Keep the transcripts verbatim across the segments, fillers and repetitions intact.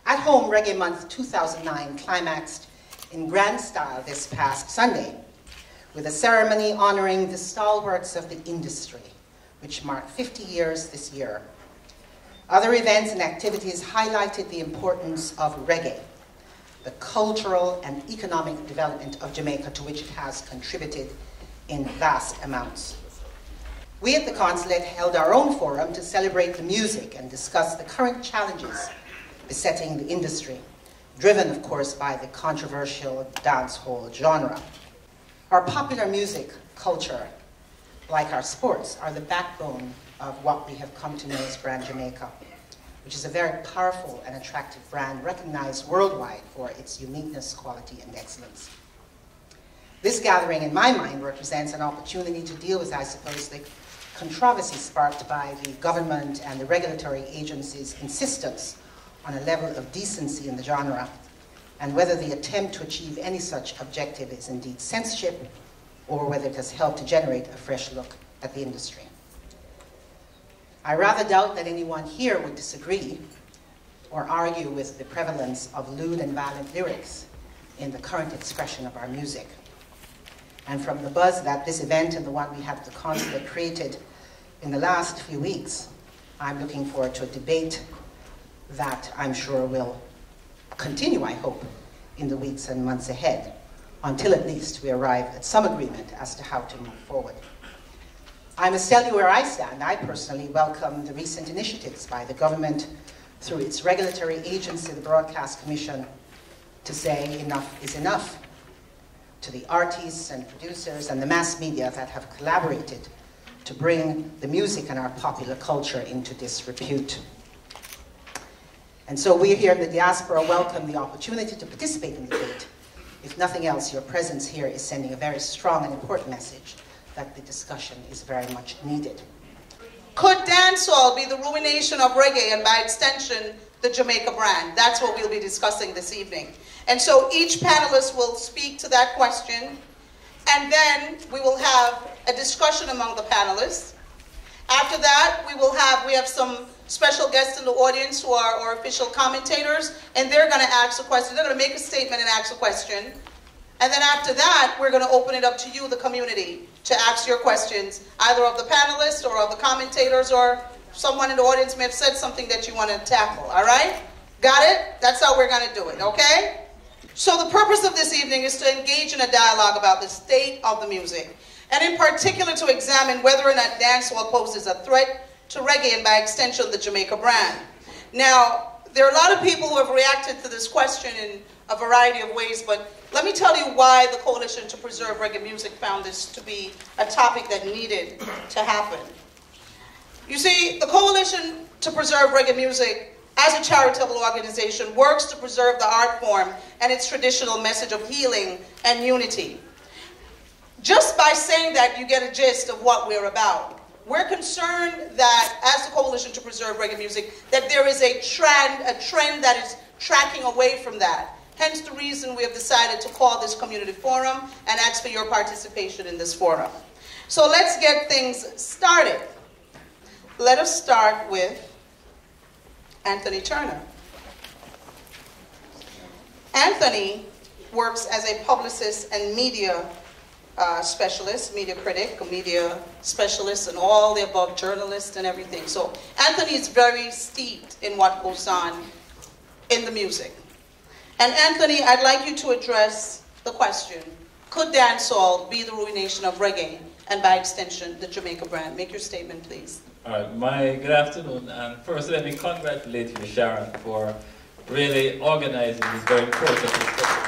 At Home Reggae Month two thousand nine climaxed in grand style this past Sunday with a ceremony honoring the stalwarts of the industry, which marked fifty years this year. Other events and activities highlighted the importance of reggae, the cultural and economic development of Jamaica, to which it has contributed in vast amounts. We at the Consulate held our own forum to celebrate the music and discuss the current challenges besetting the industry, driven, of course, by the controversial dancehall genre. Our popular music culture, like our sports, are the backbone of what we have come to know as Brand Jamaica, which is a very powerful and attractive brand recognized worldwide for its uniqueness, quality, and excellence. This gathering, in my mind, represents an opportunity to deal with, I suppose, the controversy sparked by the government and the regulatory agencies' insistence on a level of decency in the genre, and whether the attempt to achieve any such objective is indeed censorship, or whether it has helped to generate a fresh look at the industry. I rather doubt that anyone here would disagree or argue with the prevalence of lewd and violent lyrics in the current expression of our music. And from the buzz that this event and the one we had at the Consulate created in the last few weeks, I'm looking forward to a debate that I'm sure will continue, I hope, in the weeks and months ahead, until at least we arrive at some agreement as to how to move forward. I must tell you where I stand. I personally welcome the recent initiatives by the government through its regulatory agency, the Broadcast Commission, to say enough is enough to the artists and producers and the mass media that have collaborated to bring the music and our popular culture into disrepute. And so we here in the diaspora welcome the opportunity to participate in the debate. If nothing else, your presence here is sending a very strong and important message that the discussion is very much needed. Could dancehall be the ruination of reggae and by extension, the Jamaica brand? That's what we'll be discussing this evening. And so each panelist will speak to that question, and then we will have a discussion among the panelists. After that, we will have, we have some special guests in the audience who are our official commentators, and they're going to ask a question. They're going to make a statement and ask a question. And then after that, we're going to open it up to you, the community, to ask your questions, either of the panelists or of the commentators, or someone in the audience may have said something that you want to tackle, all right? Got it? That's how we're going to do it, okay? So the purpose of this evening is to engage in a dialogue about the state of the music, and in particular to examine whether or not dancehall poses a threat to reggae and by extension the Jamaica brand. Now, there are a lot of people who have reacted to this question in a variety of ways, but let me tell you why the Coalition to Preserve Reggae Music found this to be a topic that needed to happen. You see, the Coalition to Preserve Reggae Music, as a charitable organization, works to preserve the art form and its traditional message of healing and unity. Just by saying that, you get a gist of what we're about. We're concerned that, as the Coalition to Preserve Reggae Music, that there is a trend, a trend that is tracking away from that. Hence the reason we have decided to call this community forum and ask for your participation in this forum. So let's get things started. Let us start with Anthony Turner. Anthony works as a publicist and media uh, specialist, media critic, a media specialist, and all the above, journalist and everything. So Anthony is very steeped in what goes on in the music. And Anthony, I'd like you to address the question, could dancehall be the ruination of reggae and by extension the Jamaica brand? Make your statement, please. All right, my good afternoon, and first let me congratulate you, Sharon, for really organizing this very important discussion.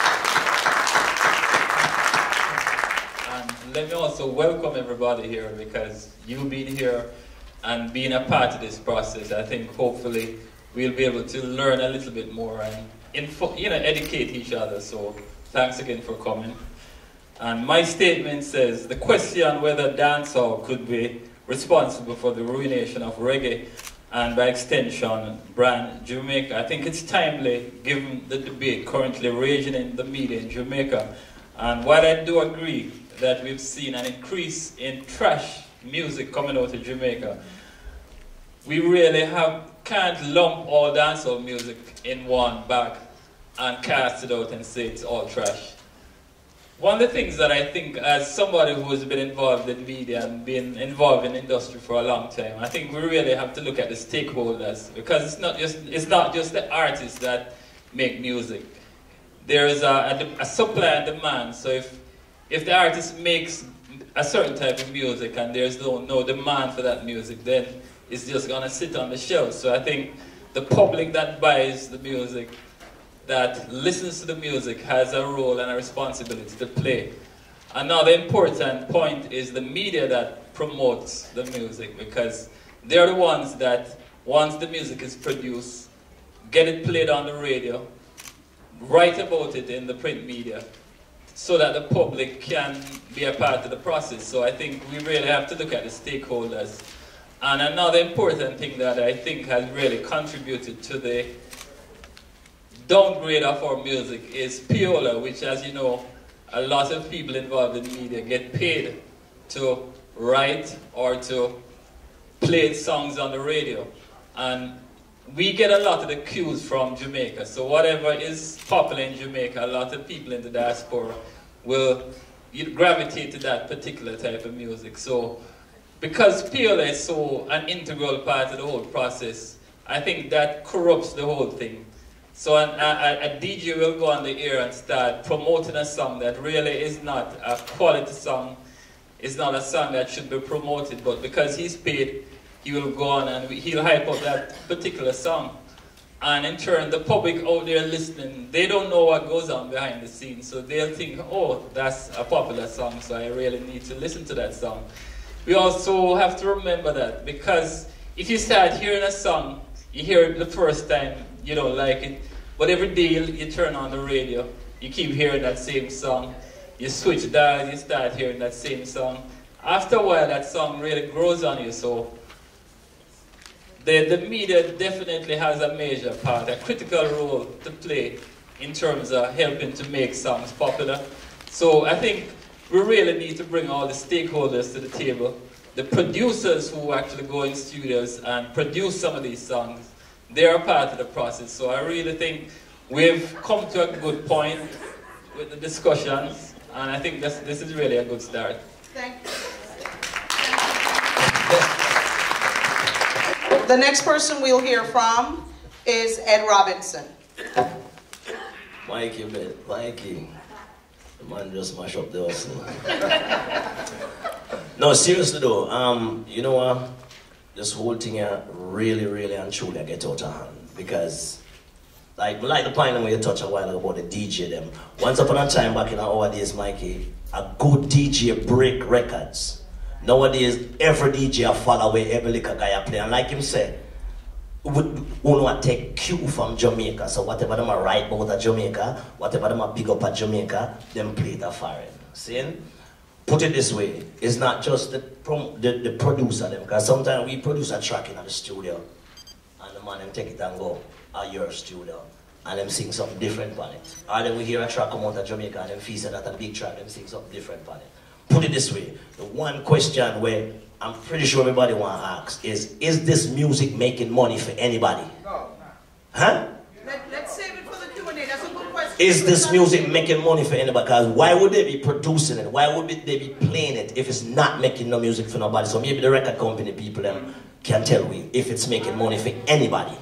And let me also welcome everybody here, because you being here and being a part of this process, I think hopefully we'll be able to learn a little bit more and info, you know, educate each other. So thanks again for coming. And my statement says, the question whether dancehall could be responsible for the ruination of reggae and by extension brand Jamaica, I think it's timely given the debate currently raging in the media in Jamaica. And while I do agree that we've seen an increase in trash music coming out of Jamaica, we really have can't lump all dancehall music in one bag and cast it out and say it's all trash. One of the things that I think, as somebody who has been involved in media and been involved in industry for a long time, I think we really have to look at the stakeholders, because it's not just, it's not just the artists that make music. There is a, a, a supply and demand. So if, if the artist makes a certain type of music and there's no, no demand for that music, then it's just going to sit on the shelf. So I think the public that buys the music, that listens to the music, has a role and a responsibility to play. Another important point is the media that promotes the music, because they're the ones that, once the music is produced, get it played on the radio, write about it in the print media, so that the public can be a part of the process. So I think we really have to look at the stakeholders. And another important thing that I think has really contributed to the downgrade of our music is Piola, which, as you know, a lot of people involved in media get paid to write or to play songs on the radio. And we get a lot of the cues from Jamaica. So whatever is popular in Jamaica, a lot of people in the diaspora will gravitate to that particular type of music. So because Piola is so an integral part of the whole process, I think that corrupts the whole thing. So an, a, a D J will go on the air and start promoting a song that really is not a quality song, is not a song that should be promoted, but because he's paid, he will go on and he'll hype up that particular song. And in turn, the public out there listening, they don't know what goes on behind the scenes, so they'll think, oh, that's a popular song, so I really need to listen to that song. We also have to remember that, because if you start hearing a song, you hear it the first time, you don't like it, but every day you, you turn on the radio, you keep hearing that same song, you switch dials, you start hearing that same song. After a while, that song really grows on you. So the, the media definitely has a major part, a critical role to play in terms of helping to make songs popular. So I think we really need to bring all the stakeholders to the table, the producers who actually go in studios and produce some of these songs. They're a part of the process. So I really think we've come to a good point with the discussions, and I think this, this is really a good start. Thank you. The next person we'll hear from is Ed Robinson. Mikey, man, Mikey. The man just mash up the hustle. No, seriously though, um, you know what? Uh, this whole thing here really, really and truly get out of hand. Because, like, like the point where you touched a while ago about the D J them. Once upon a time back in our days, Mikey, a good D J break records. Nowadays, every D J follow away every liquor guy play. And like him said, we want to take cue from Jamaica. So whatever them are write about Jamaica, whatever them are big up at Jamaica, them play it foreign. See? Put it this way, it's not just the, the, the producer them, because sometimes we produce a track in the studio and the man them take it and go at your studio and them sing something different on it. Or then we hear a track come out of Jamaica and them feel that a big track, them sing something different on it. Put it this way, the one question where I'm pretty sure everybody want to ask is, is this music making money for anybody? No. Huh? Let, let's save it for the Q and A. That's a good question. Is this music making money for anybody? Because why would they be producing it? Why would they be playing it if it's not making no music for nobody? So maybe the record company people um, can tell me if it's making money for anybody.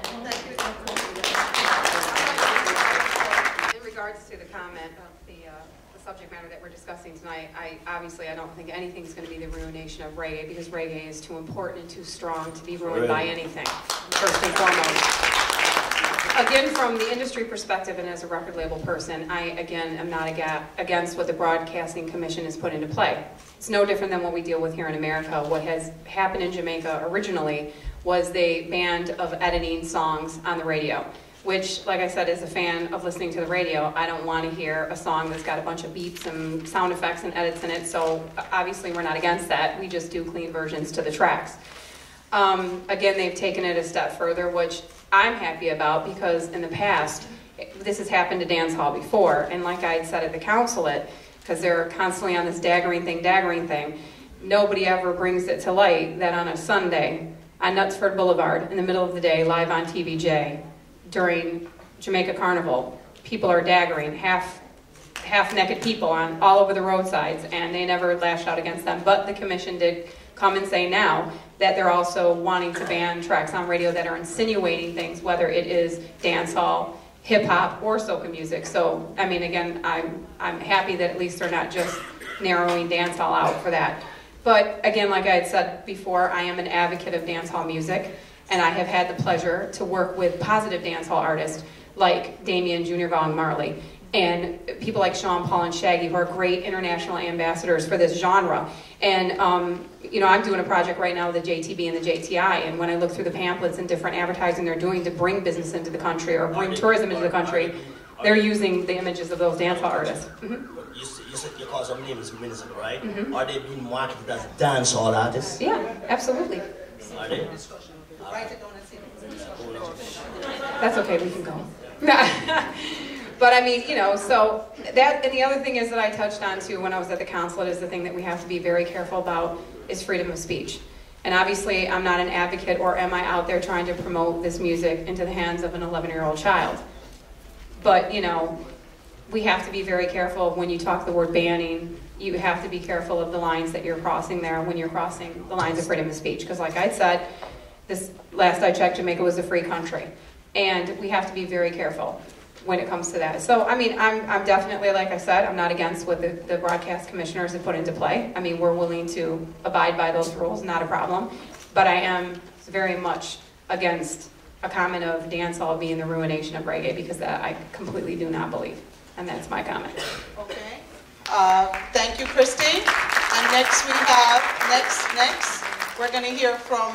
In regards to the comment of the, uh, the subject matter that we're discussing tonight, I obviously I don't think anything's going to be the ruination of reggae, because reggae is too important and too strong to be ruined really? by anything, first and foremost. Again, from the industry perspective and as a record label person, I, again, am not against what the Broadcasting Commission has put into play. It's no different than what we deal with here in America. What has happened in Jamaica originally was they banned of editing songs on the radio, which, like I said, as a fan of listening to the radio, I don't want to hear a song that's got a bunch of beeps and sound effects and edits in it, so obviously we're not against that. We just do clean versions to the tracks. Um, again, they've taken it a step further, which I'm happy about, because in the past, this has happened to Dancehall before, and like I had said at the consulate, because they're constantly on this daggering thing, daggering thing, nobody ever brings it to light that on a Sunday, on Knutsford Boulevard in the middle of the day, live on T V J, during Jamaica Carnival. People are daggering, half, half-naked people on all over the roadsides, and they never lashed out against them. But the commission did come and say now that they're also wanting to ban tracks on radio that are insinuating things, whether it is dancehall, hip-hop, or soca music. So, I mean, again, I'm, I'm happy that at least they're not just narrowing dancehall out for that. But again, like I had said before, I am an advocate of dancehall music, and I have had the pleasure to work with positive dancehall artists like Damien Junior Vaughn Marley, and people like Sean Paul and Shaggy, who are great international ambassadors for this genre. And um, you know, I'm doing a project right now with the J T B and the J T I, and when I look through the pamphlets and different advertising they're doing to bring business into the country or bring tourism into the country, they're using the images of those dancehall artists. Mm-hmm. You, you said you call some names municipal, right? Mm-hmm. Are they being marketed as dancehall artists? Yeah, absolutely. Are they? Write it down and see. That's okay, we can go. But I mean, you know, so that, and the other thing is that I touched on too when I was at the consulate is the thing that we have to be very careful about is freedom of speech. And obviously I'm not an advocate, or am I out there trying to promote this music into the hands of an eleven year old child. But, you know, we have to be very careful when you talk the word banning. You have to be careful of the lines that you're crossing there when you're crossing the lines of freedom of speech. Because like I said, this last I checked, Jamaica was a free country. And we have to be very careful when it comes to that. So, I mean, I'm, I'm definitely, like I said, I'm not against what the, the broadcast commissioners have put into play. I mean, we're willing to abide by those rules, not a problem. But I am very much against a comment of dancehall being the ruination of reggae, because that I completely do not believe. And that's my comment. Okay. Uh, thank you, Christy. And next we have, next, next, we're going to hear from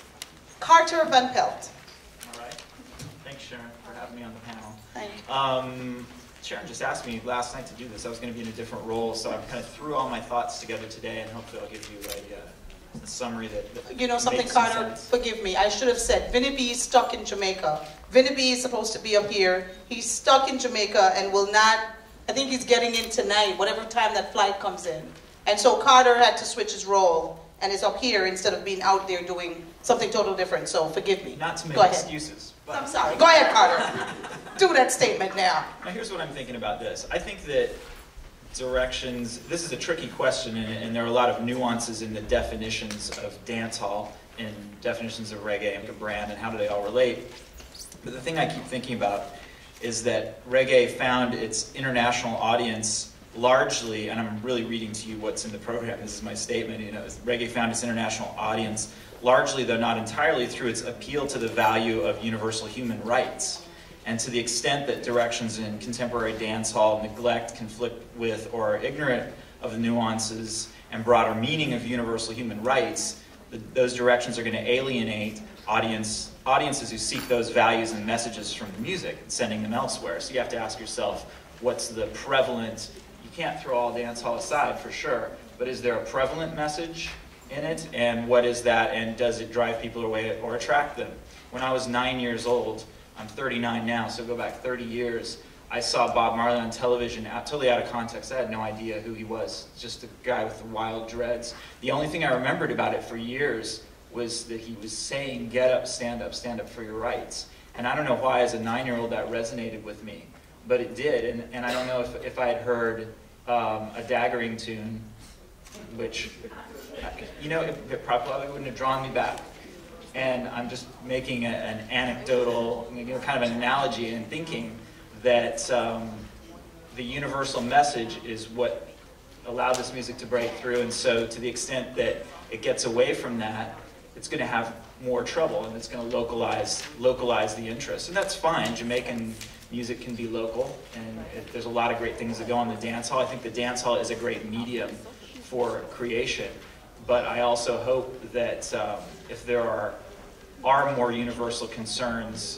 Carter Van Pelt. All right. Thanks, Sharon, for having me on the panel. Thank you. Um, Sharon just asked me last night to do this. I was going to be in a different role, so I kind of threw all my thoughts together today, and hopefully I'll give you a, uh, a summary that, that You know something, makes some Carter? sense. Forgive me. I should have said, Vinny B is stuck in Jamaica. Vinny B is supposed to be up here. He's stuck in Jamaica and will not, I think he's getting in tonight, whatever time that flight comes in. And so Carter had to switch his role and is up here instead of being out there doing something totally different. So forgive me. Not to make Go ahead. excuses. But I'm sorry. Go ahead, Carter. Do that statement now. Now, here's what I'm thinking about this. I think that directions, this is a tricky question, and, and there are a lot of nuances in the definitions of dancehall and definitions of reggae and brand and how do they all relate. But the thing I keep thinking about is that reggae found its international audience largely, and I'm really reading to you what's in the program, this is my statement, you know, reggae found its international audience largely, though not entirely, through its appeal to the value of universal human rights. And to the extent that directions in contemporary dancehall neglect, conflict with, or are ignorant of the nuances and broader meaning of universal human rights, the, those directions are going to alienate audience, audiences who seek those values and messages from the music and sending them elsewhere. So you have to ask yourself, what's the prevalent, you can't throw all dancehall aside for sure, but is there a prevalent message in it? And what is that? And does it drive people away or attract them? When I was nine years old, I'm thirty-nine now, so go back thirty years, I saw Bob Marley on television, out, totally out of context. I had no idea who he was, just a guy with the wild dreads. The only thing I remembered about it for years was that he was saying, get up, stand up, stand up for your rights. And I don't know why as a nine-year-old that resonated with me, but it did. And, and I don't know if, if I had heard um, a daggering tune, which, you know, it, it probably wouldn't have drawn me back. And I'm just making a, an anecdotal, you know, kind of an analogy and thinking that um, the universal message is what allowed this music to break through. And so to the extent that it gets away from that, it's going to have more trouble, and it's going to localize, localize the interest. And that's fine. Jamaican music can be local, and it, there's a lot of great things that go on the dance hall. I think the dance hall is a great medium for creation. But I also hope that um, if there are are more universal concerns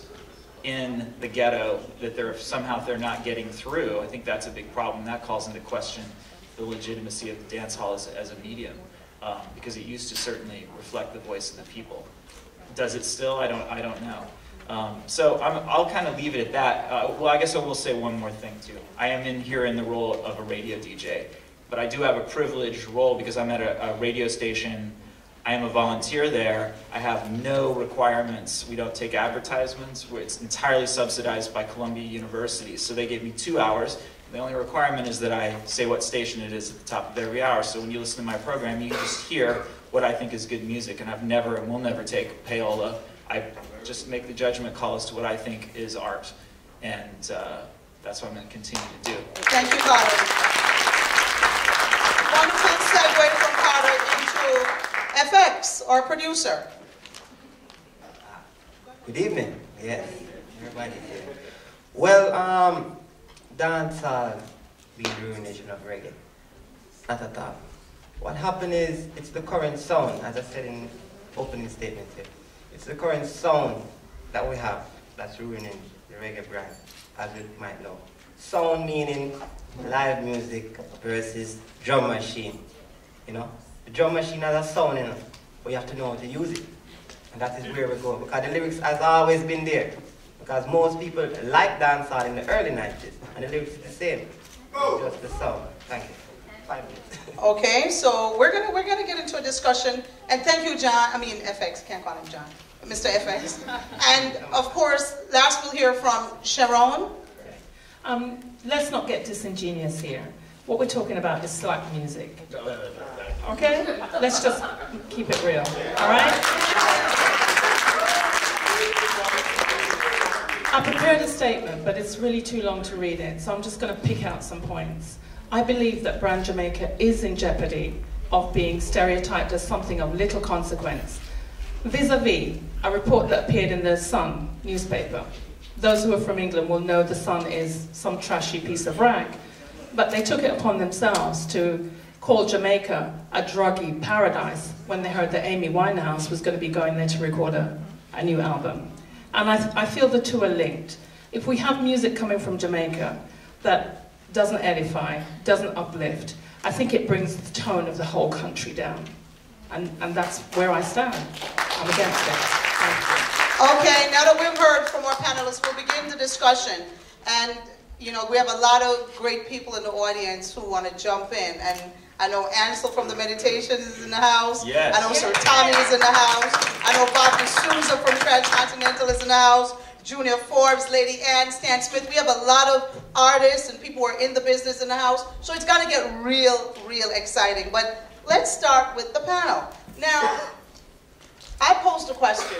in the ghetto, that they're somehow they're not getting through. I think that's a big problem. That calls into question the legitimacy of the dance hall as, as a medium, um, because it used to certainly reflect the voice of the people. Does it still? I don't. I don't know. Um, so I'm, I'll kind of leave it at that. Uh, well, I guess I will say one more thing too. I am in here in the role of a radio D J, but I do have a privileged role because I'm at a, a radio station I am a volunteer there. I have no requirements. We don't take advertisements. It's entirely subsidized by Columbia University. So they gave me two hours. The only requirement is that I say what station it is at the top of every hour. So when you listen to my program, you just hear what I think is good music. And I've never and will never take payola. I just make the judgment call as to what I think is art. And uh, that's what I'm going to continue to do. Thank you, Carter. Wonderful segue from Carter into F X, our producer. Good evening. Yes, everybody here. Well, um, dancehall be the ruination of reggae. Not at all. What happened is, it's the current sound, as I said in opening statement here. It's the current sound that we have that's ruining the reggae brand, as you might know. Sound meaning live music versus drum machine. You know, the drum machine has a sound in it, but you have to know how to use it. And that is where we go, because the lyrics has always been there. Because most people like dancehall in the early nineties, and the lyrics is the same. It's just the sound. Thank you. Five minutes. Okay, so we're gonna we're gonna get into a discussion, and thank you, John. I mean, F X. Can't call him John, Mister F X. And of course, last we'll hear from Sharon. Um, let's not get disingenuous here. What we're talking about is slap music. Okay? Let's just keep it real. All right? I prepared a statement, but it's really too long to read it, so I'm just going to pick out some points. I believe that brand Jamaica is in jeopardy of being stereotyped as something of little consequence. Vis-a-vis, a report that appeared in the Sun newspaper. Those who are from England will know the Sun is some trashy piece of rag, but they took it upon themselves to call Jamaica a druggy paradise when they heard that Amy Winehouse was going to be going there to record a, a new album. And I, I feel the two are linked. If we have music coming from Jamaica that doesn't edify, doesn't uplift, I think it brings the tone of the whole country down. And, and that's where I stand. I'm against it. Thank you. Okay, now that we've heard from our panelists, we'll begin the discussion. And, you know, we have a lot of great people in the audience who want to jump in. And I know Ansel from the Meditations is in the house. Yes. I know Sir Tommy is in the house. I know Bobby Souza from Transcontinental is in the house. Junior Forbes, Lady Ann, Stan Smith. We have a lot of artists and people who are in the business in the house. So it's going to get real, real exciting. But let's start with the panel. Now, I posed a question.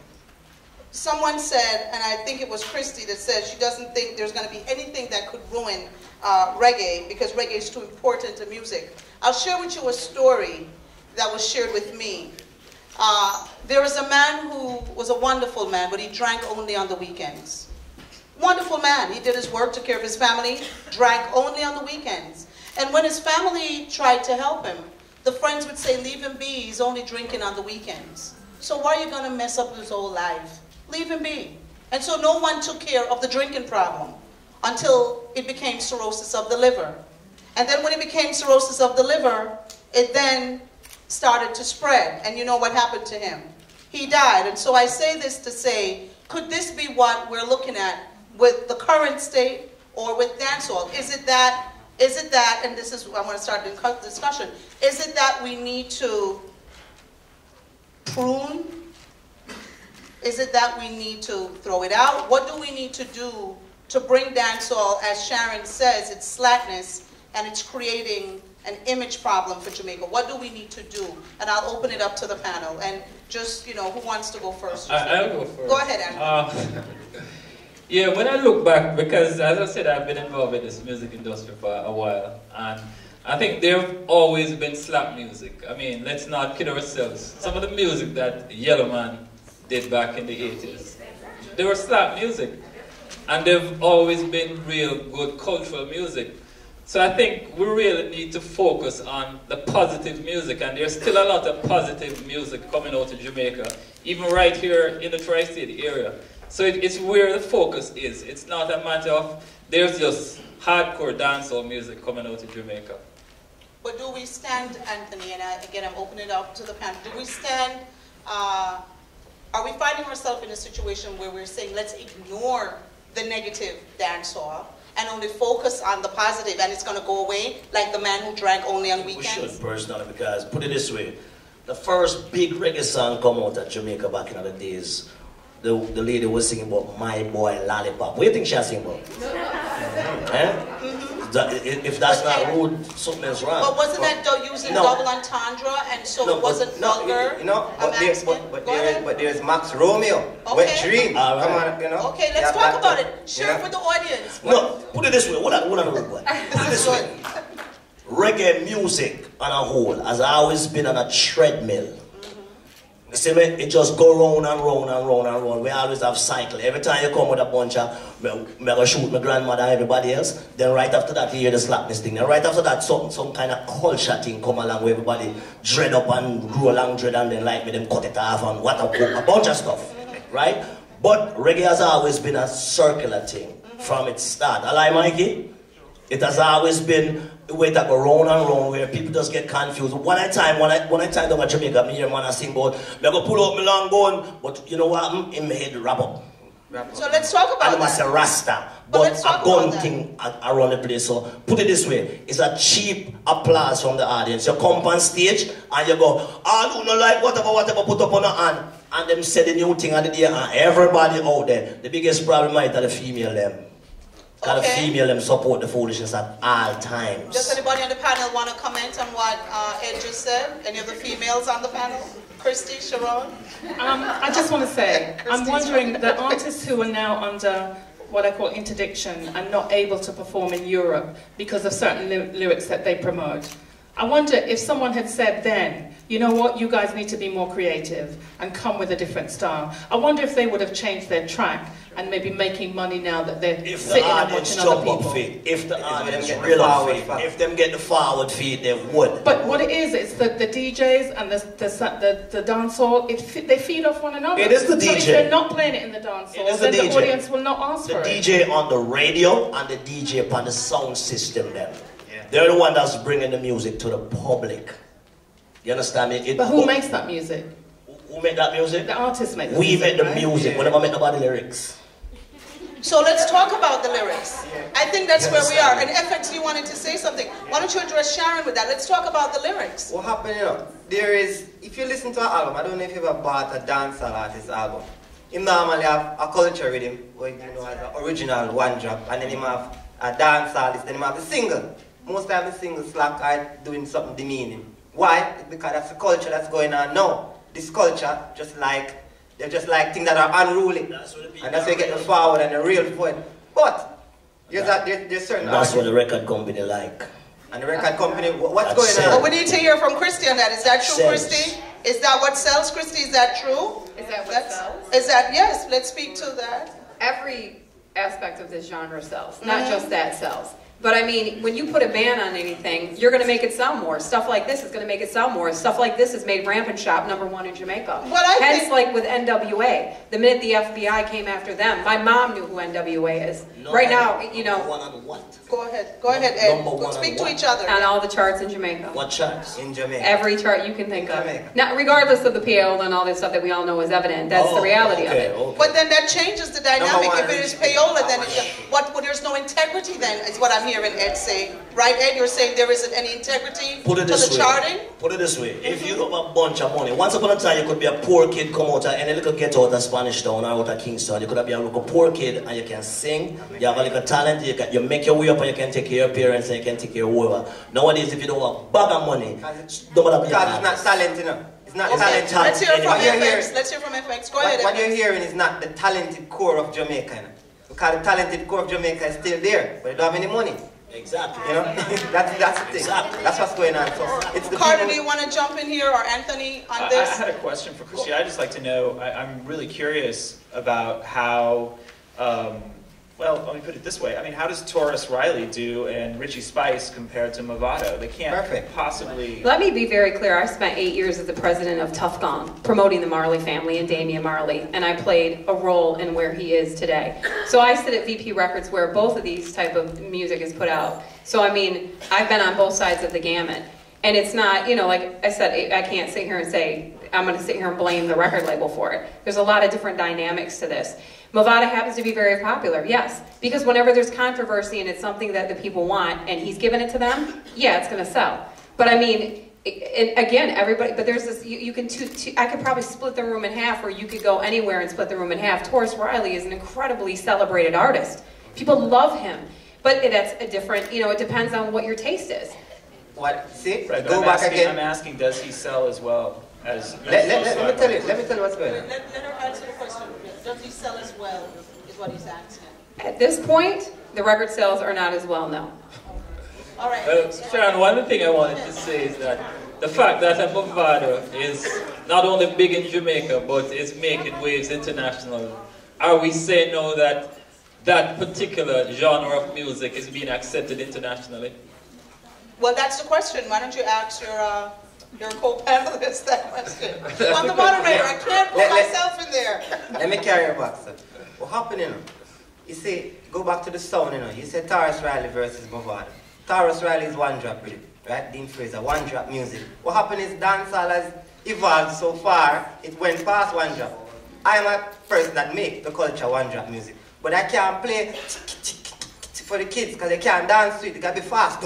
Someone said, and I think it was Christy that said she doesn't think there's going to be anything that could ruin uh, reggae because reggae is too important to music. I'll share with you a story that was shared with me. Uh, there was a man who was a wonderful man, but he drank only on the weekends. Wonderful man. He did his work, took care of his family, drank only on the weekends. And when his family tried to help him, the friends would say, leave him be, he's only drinking on the weekends. So why are you going to mess up his whole life? Leave him be. And so no one took care of the drinking problem until it became cirrhosis of the liver. And then when it became cirrhosis of the liver, it then started to spread. And you know what happened to him? He died. And so I say this to say, could this be what we're looking at with the current state or with dancehall? Is it that, is it that, and this is, I'm going to start the discussion, is it that we need to prune? Is it that we need to throw it out? What do we need to do to bring dancehall, as Sharon says, it's slackness, and it's creating an image problem for Jamaica? What do we need to do? And I'll open it up to the panel. And just, you know, who wants to go first? I, I'll go first. Go ahead, Andrew. Uh, yeah, when I look back, because as I said, I've been involved in this music industry for a while, and I think there have always been slap music. I mean, let's not kid ourselves. Some of the music that Yellow Man did back in the eighties, they were slap music. And they've always been real good cultural music. So I think we really need to focus on the positive music, and there's still a lot of positive music coming out of Jamaica, even right here in the tri-state area. So it, it's where the focus is. It's not a matter of, there's just hardcore dancehall music coming out of Jamaica. But do we stand, Anthony, and I, again I'm opening it up to the panel, do we stand, uh, are we finding ourselves in a situation where we're saying let's ignore the negative dancehall and only focus on the positive, and it's going to go away, like the man who drank only on weekends? We should, personally, because, put it this way, the first big reggae song come out of Jamaica back in the days, the, the lady was singing about My Boy Lollipop. What do you think she was singing about? Mm-hmm. Eh? Mm-hmm. That, if that's but, not rude, something's wrong. But wasn't but, that though using no. double entendre, and so no, it wasn't but, no, vulgar? You know, but, there, but, but, there is, but there's Max Romeo, okay. Wet Dream. All right. Come on, you know. Okay, let's talk about it. Share it with the audience. No, put it this way. What I, what I know, put it this way. Reggae music on a whole has always been on a treadmill. Mm-hmm. You see me? It just go round and round and round and round. We always have cycle. Every time you come with a bunch of, me, me go shoot my grandmother and everybody else, then right after that you hear the slapness thing. Then right after that some, some kind of culture thing come along where everybody dread up and grow long dread and then like me them cut it off and what a, a bunch of stuff. Right? But reggae has always been a circular thing from its start. Alright, Mikey? It has always been a way to go round and round where people just get confused. One at a time, one at, one at a time down at Jamaica, me hear man I sing about, me go pull out my long gun, but you know what, in my head wrap up. So let's talk about and that. And I say Rasta, but, but but a gun thing around the place. So put it this way, it's a cheap applause from the audience. You come on stage and you go, all who don't like whatever, whatever, put up on the hand. And them say the new thing of the day and everybody out there, the biggest problem might are the female them. Because okay. the female them support the foolishness at all times. Does anybody on the panel want to comment on what uh, Ed just said? Any of the females on the panel? Christy, Sharon? Um, I just want to say, I'm wondering the artists who are now under what I call interdiction and not able to perform in Europe because of certain ly lyrics that they promote. I wonder if someone had said then, you know what, you guys need to be more creative and come with a different style. I wonder if they would have changed their track and maybe making money now that they're if sitting the and watching other people. Feet, if the audience real up feet, if them get the forward feed, they would. But what it is, it's the, the D Js and the the the, the dancehall. It they feed off one another. It is the D J. So if they're not playing it in the dancehall, then the, the audience will not ask the for D J it. The D J on the radio and the D J upon the sound system. Them, yeah. They're the one that's bringing the music to the public. You understand me? It, but who makes that music? Who, who make that music? The artists make the we music. We make the right? music. Yeah. We never make nobody lyrics. So let's talk about the lyrics. I think that's where we are. And F X, you wanted to say something. Why don't you address Sharon with that? Let's talk about the lyrics. What happened, you know, there is, if you listen to an album, I don't know if you ever bought a dancehall artist album. He normally have a culture with him, where you know, has an original one drop, and then he have a dancehall, then he have a single. Most of the singles slack are doing something demeaning. Why? Because that's the culture that's going on now. This culture, just like, they're just like things that are unruly. That's and that's where you get the forward and the real point. But, there's, that, there's, there's certain That's what the record company like. And the record company, what's that's going on? Well, we need to hear from Christy on that. Is that true, sells. Christy? Is that what sells, Christy? Is that true? Is that what That's, sells? Is that, yes, let's speak to that. Every aspect of this genre sells, not mm-hmm. just that sells. But I mean, when you put a ban on anything, you're going to make it sell more. Stuff like this is going to make it sell more. Stuff like this has made Rampant Shop number one in Jamaica. What I Hence, think... like with N W A, the minute the F B I came after them, my mom knew who N W A is. No, right now, you know. One on what? Go ahead, go ahead, Ed. Number one Speak on to what? each other. On all the charts in Jamaica. What charts? In Jamaica. Every chart you can think of. Jamaica. Now, regardless of the P A O and all this stuff that we all know is evident, that's oh, the reality okay, of it. Okay. But then that changes the dynamic. one, If it is payola, then it's, what, well, there's no integrity then, is what I'm hearing Ed say. Right, Ed? You're saying there isn't any integrity Put it to this the way. charting? Put it this way. If you have a bunch of money, once upon a time you could be a poor kid, come out of any little ghetto out of Spanish Town or out of Kingston. You could be a little poor kid and you can sing, you have a little talent, you, can, you make your way up and you can take care of your parents and you can take care of whoever. Nowadays, if you don't have a bag of money, don't bother be Because it's not talent, you know. It's not Okay, talent. let's hear from What you're F X. hearing- Let's hear from F X. Go What, ahead, what F X. you're hearing is not the talented core of Jamaica, you know. Because the talented core of Jamaica is still there, but they don't have any money. Exactly. You know, that's that's the thing. Exactly. That's what's going on. So it's the Carter, people. do you want to jump in here, or Anthony on I, this? I had a question for Christy. I'd just like to know, I, I'm really curious about how, um, well, let me put it this way. I mean, how does Taurus Riley do and Richie Spice compared to Movado? They can't Perfect. possibly... Let me be very clear. I spent eight years as the president of Tough Gong, promoting the Marley family and Damian Marley, and I played a role in where he is today. So I sit at V P Records where both of these type of music is put out. So I mean, I've been on both sides of the gamut. And it's not, you know, like I said, I can't sit here and say, I'm going to sit here and blame the record label for it. There's a lot of different dynamics to this. Movado happens to be very popular, yes. Because whenever there's controversy and it's something that the people want and he's giving it to them, yeah, it's going to sell. But I mean, and again, everybody, but there's this, you, you can, two, two, I could probably split the room in half, or you could go anywhere and split the room in half. Taurus Riley is an incredibly celebrated artist. People love him, but that's a different, you know, it depends on what your taste is. What, see, Right, go I'm back asking, again. I'm asking, does he sell as well as... Let, let, let, let me tell you, let me tell you what's going on. Let, let her answer the question. Does he sell as well, is what he's asking. At this point, the record sales are not as well known. All right. Well, Sharon, one thing I wanted to say is that the fact that a Movado is not only big in Jamaica, but is making waves internationally, are we saying now that that particular genre of music is being accepted internationally? Well, that's the question. Why don't you ask your uh, your co-panelist that question? I'm the moderator. I can't put Let- let- myself in there. Let me carry you back, sir. What happened, you know? You see, go back to the sound, you know. You said Taurus Riley versus Movado. Taurus Riley is one drop rhythm, right? Dean Fraser, one drop music. What happened is dancehall has evolved so far, it went past one drop. I am a person that make the culture one drop music, but I can't play for the kids because they can't dance to it. They gotta be fast.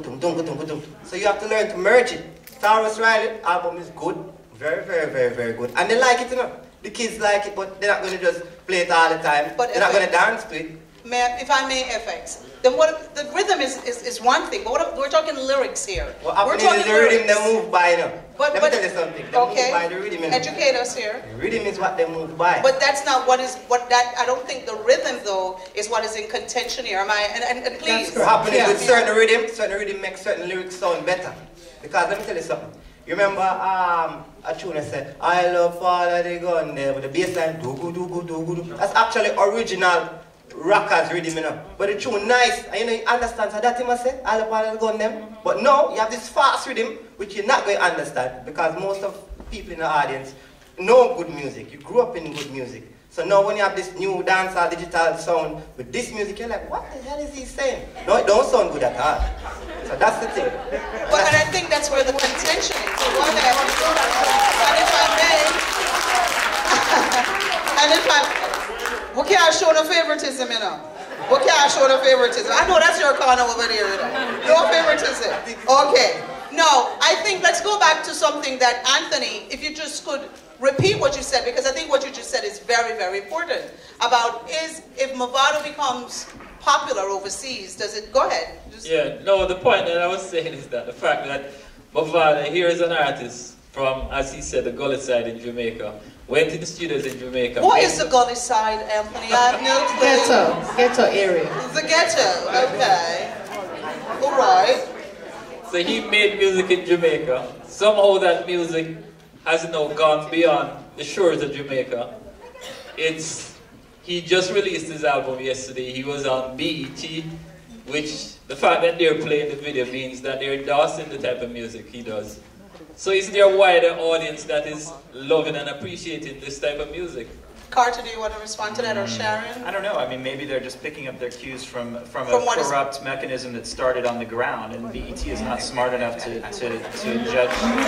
So you have to learn to merge it. Taurus Riley album is good, very, very, very, very good, and they like it, you know. The kids like it, but they're not going to just play it all the time. But they're not going to F X, dance to it. May, if I may, F X, then what? The rhythm is, is, is one thing, but what, we're talking lyrics here. What we're happening is the rhythm lyrics. they move by, you know. But, Let but, me tell you something. They okay. move by the rhythm, you know. Educate us here. The rhythm is what they move by. But that's not what is what that. I don't think the rhythm though is what is in contention here. Am I? And, and, and please. What happens yeah. is with certain rhythm, certain rhythm makes certain lyrics sound better. Because let me tell you something. You remember um, a tune that said, I love all of the gun there, with the bass line, do go do go do go do. That's actually original rockers rhythm, you know. But the tune nice, and you know, you understand, so that thing I say, I love all of the gun them. But no, you have this fast rhythm, which you're not going to understand, because most of people in the audience know good music. You grew up in good music. So now when you have this new dancehall digital sound with this music, you're like, what the hell is he saying? No, it don't sound good at all. So that's the thing. But and I think that's where the contention is. So go ahead. And if I may, and if I, we can't show no favoritism, you know. We can't show no favoritism. I know that's your corner over there, you know. No favoritism. Okay. No, I think let's go back to something that Anthony, if you just could repeat what you said, because I think what you just said is very, very important. About is, if Movado becomes popular overseas, does it, go ahead. Just Yeah, no, the point that I was saying is that the fact that Movado, here is an artist from, as he said, the Gully side in Jamaica, went to the studios in Jamaica. what is the Gully side, Anthony? I have no clue. Ghetto, ghetto area. The ghetto, okay. All right. So he made music in Jamaica. Somehow that music has now gone beyond the shores of Jamaica. It's, he just released his album yesterday. He was on B E T, which the fact that they're playing the video means that they're endorsing the type of music he does. So is there a wider audience that is loving and appreciating this type of music? Carter, do you want to respond to that, or Sharon? I don't know. I mean, maybe they're just picking up their cues from from, From a what is- corrupt mechanism that started on the ground, and B E T is not smart enough to, to, to judge.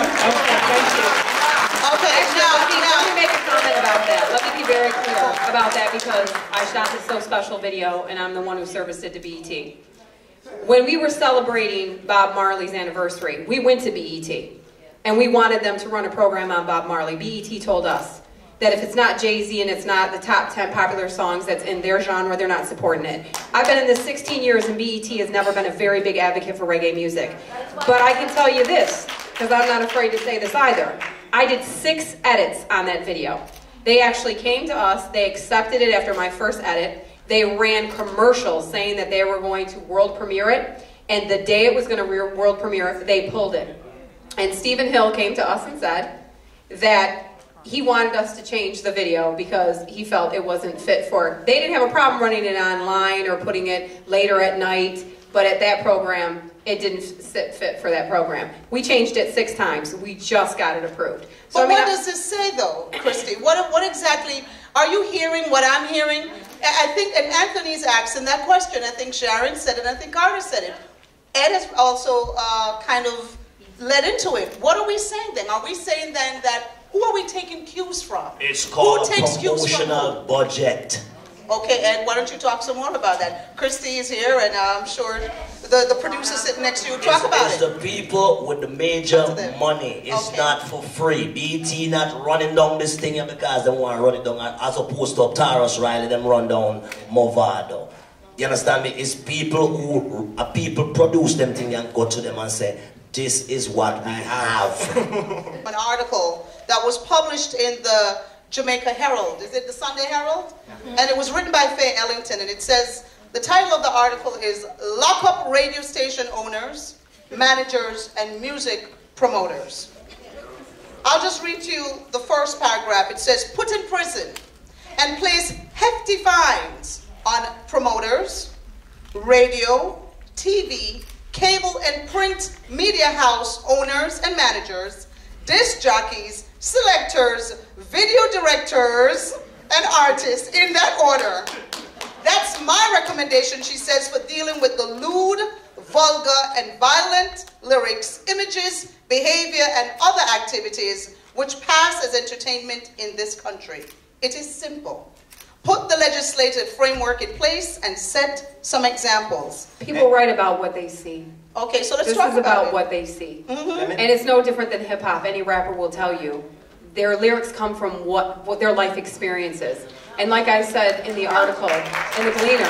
Okay, now, Let me, let me make a comment about that. Let me be very clear about that, because I shot this So Special video and I'm the one who serviced it to B E T. When we were celebrating Bob Marley's anniversary, we went to B E T and we wanted them to run a program on Bob Marley. B E T told us that if it's not Jay-Z and it's not the top ten popular songs that's in their genre, they're not supporting it. I've been in this sixteen years and B E T has never been a very big advocate for reggae music. But I can tell you this, because I'm not afraid to say this either. I did six edits on that video. They actually came to us, they accepted it after my first edit. They ran commercials saying that they were going to world premiere it, and the day it was going to world premiere, they pulled it. And Stephen Hill came to us and said that he wanted us to change the video because he felt it wasn't fit for, they didn't have a problem running it online or putting it later at night, but at that program, it didn't sit fit for that program. We changed it six times. We just got it approved. So, but I mean, what I, does this say, though, Christy? What, what exactly, are you hearing what I'm hearing? I think, and Anthony's asking that question. I think Sharon said it, I think Carter said it. Ed has also uh, kind of led into it. What are we saying then? Are we saying then that, who are we taking cues from? It's called who takes cues from promotional who? budget. Okay, Ed, why don't you talk some more about that? Christy is here, and uh, I'm sure the, the producer sitting next to you will talk it's, about it's it. It's the people with the major money. It's okay. not for free. B T not running down this thing here because they want to run it down as opposed to Taurus Riley, them run down Movado. You understand me? It's people who, uh, people produce them things and go to them and say, this is what we have. An article that was published in the Jamaica Herald. Is it the Sunday Herald? Yeah. And it was written by Faye Ellington, and it says, the title of the article is Lock Up Radio Station Owners, Managers, and Music Promoters. I'll just read to you the first paragraph. It says, put in prison and place hefty fines on promoters, radio, T V, cable and print media house owners and managers, disc jockeys, selectors, video directors, and artists, in that order. That's my recommendation, she says, for dealing with the lewd, vulgar, and violent lyrics, images, behavior, and other activities which pass as entertainment in this country. It is simple. Put the legislative framework in place and set some examples. People write about what they see. Okay, so let's this talk is about, about it. what they see. Mm-hmm. And it's no different than hip-hop. Any rapper will tell you. Their lyrics come from what, what their life experience is. And like I said in the article, in the Gleaner,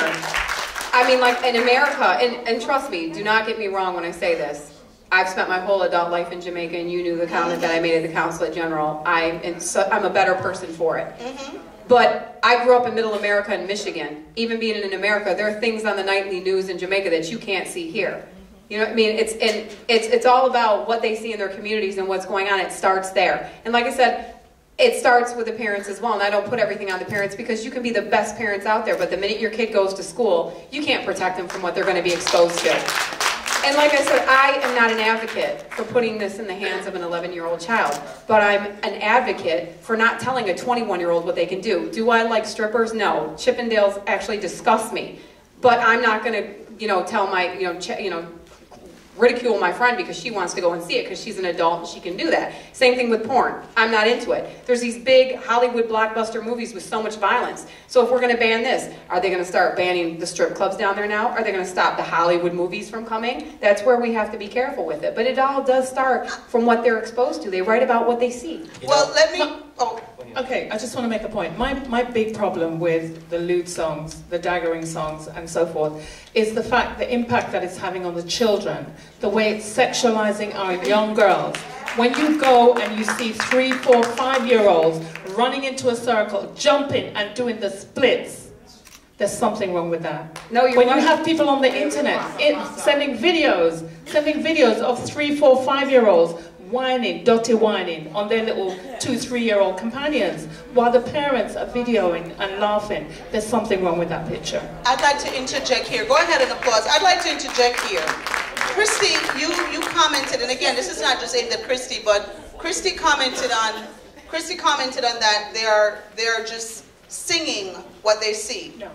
I mean, like in America, and, and trust me, do not get me wrong when I say this. I've spent my whole adult life in Jamaica, and you knew the comment that I made at the Consulate General. I'm, so, I'm a better person for it. Mm-hmm. But I grew up in middle America in Michigan. Even being in America, there are things on the nightly news in Jamaica that you can't see here. You know what I mean? It's, and it's, it's all about what they see in their communities and what's going on. It starts there. And like I said, it starts with the parents as well. And I don't put everything on the parents because you can be the best parents out there, but the minute your kid goes to school, you can't protect them from what they're going to be exposed to. And like I said, I am not an advocate for putting this in the hands of an eleven-year-old child, but I'm an advocate for not telling a twenty-one-year-old what they can do. Do I like strippers? No. Chippendales actually disgust me. But I'm not going to, you know, tell my, you know, ch you know, ridicule my friend because she wants to go and see it because she's an adult and she can do that. Same thing with porn. I'm not into it. There's these big Hollywood blockbuster movies with so much violence. So if we're going to ban this, are they going to start banning the strip clubs down there now? Are they going to stop the Hollywood movies from coming? That's where we have to be careful with it. But it all does start from what they're exposed to. They write about what they see. Well, let me... Oh. Okay, I just want to make a point. My, my big problem with the lewd songs, the daggering songs, and so forth, is the fact, the impact that it's having on the children, the way it's sexualizing our young girls. When you go and you see three, four, five-year-olds running into a circle, jumping and doing the splits, there's something wrong with that. No, you're when right. you have people on the internet it, sending videos, sending videos of three, four, five-year-olds whining, dirty whining on their little two, three-year-old companions, while the parents are videoing and laughing. There's something wrong with that picture. I'd like to interject here. Go ahead and applause. I'd like to interject here. Christy, you, you commented, and again, this is not just aimed at Christy, but Christy commented on, Christy commented on that they are, they are just singing what they see, No.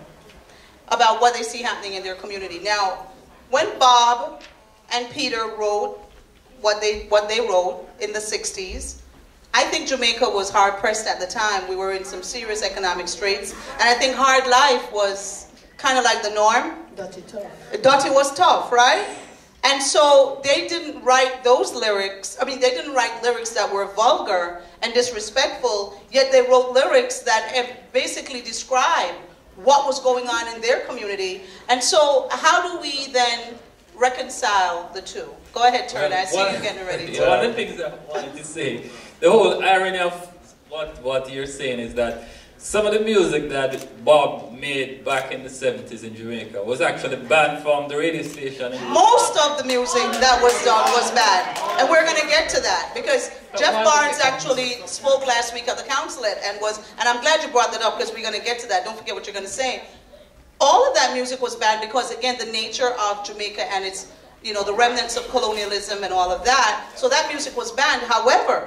about what they see happening in their community. Now, when Bob and Peter wrote what they, what they wrote in the sixties, I think Jamaica was hard-pressed at the time. We were in some serious economic straits, and I think hard life was kind of like the norm. Dirty tough. Dirty was tough, right? And so they didn't write those lyrics, I mean, they didn't write lyrics that were vulgar and disrespectful, yet they wrote lyrics that basically describe what was going on in their community. And so how do we then reconcile the two? Go ahead, Turner. Well, I see one, you getting ready to. Yeah, one of the things I wanted to say, the whole irony of what, what you're saying is that some of the music that Bob made back in the seventies in Jamaica was actually banned from the radio station. Most of the music that was done was bad. And we're going to get to that because Jeff Barnes actually spoke last week at the consulate and was, and I'm glad you brought that up because we're going to get to that. Don't forget what you're going to say. All of that music was banned because, again, the nature of Jamaica and its, you know, the remnants of colonialism and all of that. So that music was banned. However,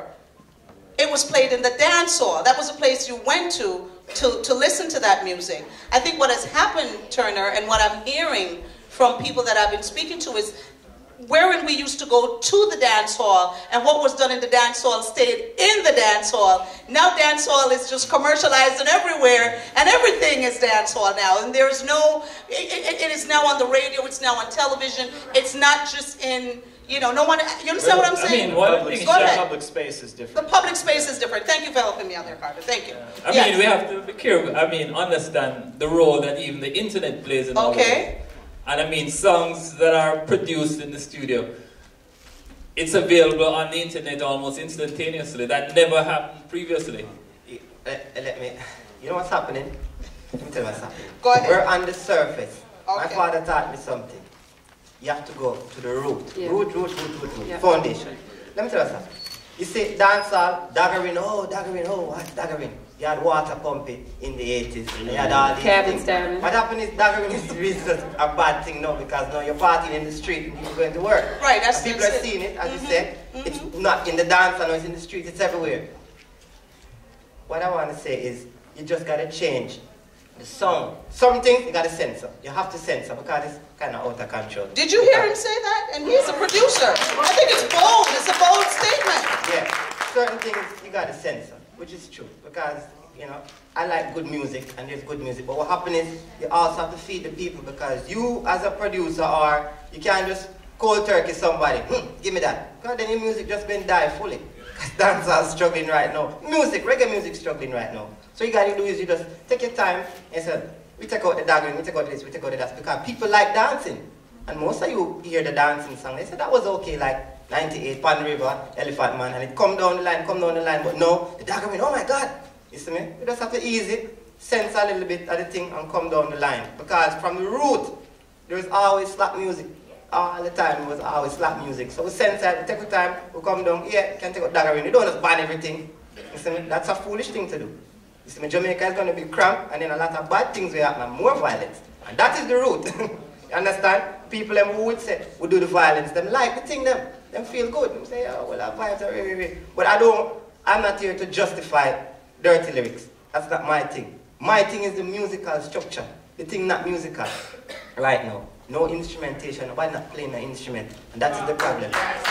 it was played in the dancehall. That was a place you went to, to to listen to that music. I think what has happened, Turner, and what I'm hearing from people that I've been speaking to is wherein we used to go to the dance hall, and what was done in the dance hall stayed in the dance hall. Now dance hall is just commercialized and everywhere, and everything is dance hall now. And there's no, it, it, it is now on the radio, it's now on television, it's not just in, you know, no one, you understand what I'm saying? I mean, one Public, thing, Go ahead. public space is different. The public space is different. Thank you for helping me out there, Carter. Thank you. I Yes. mean, we have to be careful. I mean, understand the role that even the internet plays in all of Okay. this. And I mean, songs that are produced in the studio, it's available on the internet almost instantaneously. That never happened previously. Let, let me, you know what's happening? Let me tell you what's happening. Go ahead. We're on the surface. My Okay. father taught me something. You have to go to the root. Yeah. Root, root, root, root, root. Yeah. Foundation. Let me tell you what's happening. You see, dancehall, daggering, oh, daggering, oh, what's daggering? You had water pumping in the eighties. You had all these Cabins things. down there. What happened is daggering is really a bad thing now, because now you're partying in the street and you're going to work. Right, that's- And people that's are it. seeing it, as Mhm, you said. mhm. It's not in the dance, and it's in the street, it's everywhere. What I want to say is, you just got to change the sound. Some things you got to censor. You have to censor because it's kind of out of control. Did you hear him say that? And he's a producer. I think it's bold. It's a bold statement. Yeah, certain things you got to censor, which is true, because, you know, I like good music, and there's good music, but what happens is, you also have to feed the people, because you, as a producer, or you can't just cold turkey somebody, hmm, give me that, because then your music just been die fully, because dancehall is struggling right now, music, reggae music is struggling right now, so you got to do is you just take your time and say, we take out the daggering, we take out this, we take out that, because people like dancing, and most of you hear the dancing song, they say that was okay, like ninety-eight, Pan River, Elephant Man, and it come down the line, come down the line, but no, the daggering, oh my God, you see me? You just have to ease it, sense a little bit of the thing, and come down the line, because from the root, there is always slap music. All the time, it was always slap music. So we sense that, we take the time, we come down, yeah, you can take out daggering, you don't just ban everything. You see me? That's a foolish thing to do. You see me? Jamaica is going to be cramped, and then a lot of bad things will happen, and more violence. And that is the root. You understand? People them who would say, we do the violence, them like the thing, them, them feel good. Them say, oh, well, our vibes are really, really. But I don't, I'm not here to justify dirty lyrics. That's not my thing. My thing is the musical structure. The thing not musical right now. No instrumentation. Nobody not playing an instrument. And that is the problem.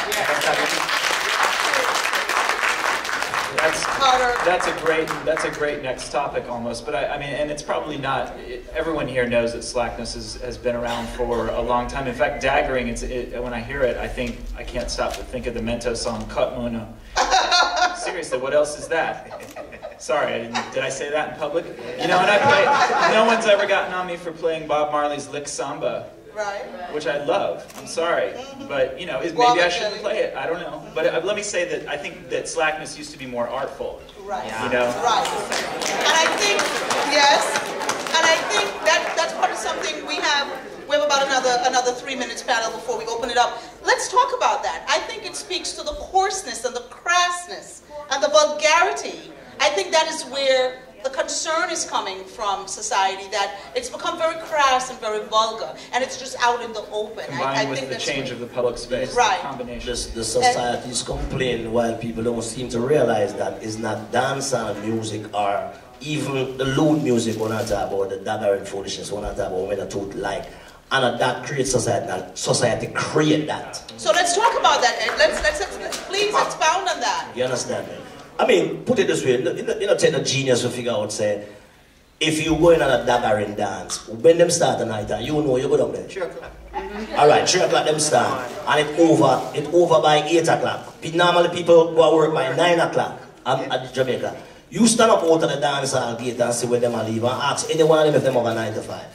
That's, Carter. that's a great that's a great next topic almost, but I, I mean, and it's probably not. It, everyone here knows that slackness is, has been around for a long time. In fact, daggering. It's it, when I hear it, I think I can't stop to think of the Mento song "Cut Muna." Seriously, what else is that? Sorry, I didn't, did I say that in public? You know, and I play. No one's ever gotten on me for playing Bob Marley's "Lick Samba." Right. Which I love. I'm sorry, but you know, is, Well, maybe I then, shouldn't play it. I don't know. But uh, let me say that I think that slackness used to be more artful. Right. You know. Right. And I think, yes, and I think that that's part of something we have. We have about another another three minutes panel before we open it up. Let's talk about that. I think it speaks to the coarseness and the crassness and the vulgarity. I think that is where the concern is coming from society, that it's become very crass and very vulgar, and it's just out in the open. Combined I, I with think the that's change of the public space. Right. The combination. This, the society is complaining while people don't seem to realize that it's not dancehall music or even the lewd music when I talk about the dagger and foolishness, when I talk about when I talk like, and that creates society, that society create that. So let's talk about that, Ed. Let's, let's, let's please expound on that. You understand me? I mean, put it this way, you know, you know take the genius to figure out, say, if you go in on a daggering dance, when them start the night, you know you go down there. Three o'clock. Mm-hmm. All right, three o'clock them start, and it over, it over by eight o'clock. Normally people go to work by nine o'clock at, at Jamaica. You stand up out of the dance hall gate and see where them are leave and ask any one of them if them over nine to five.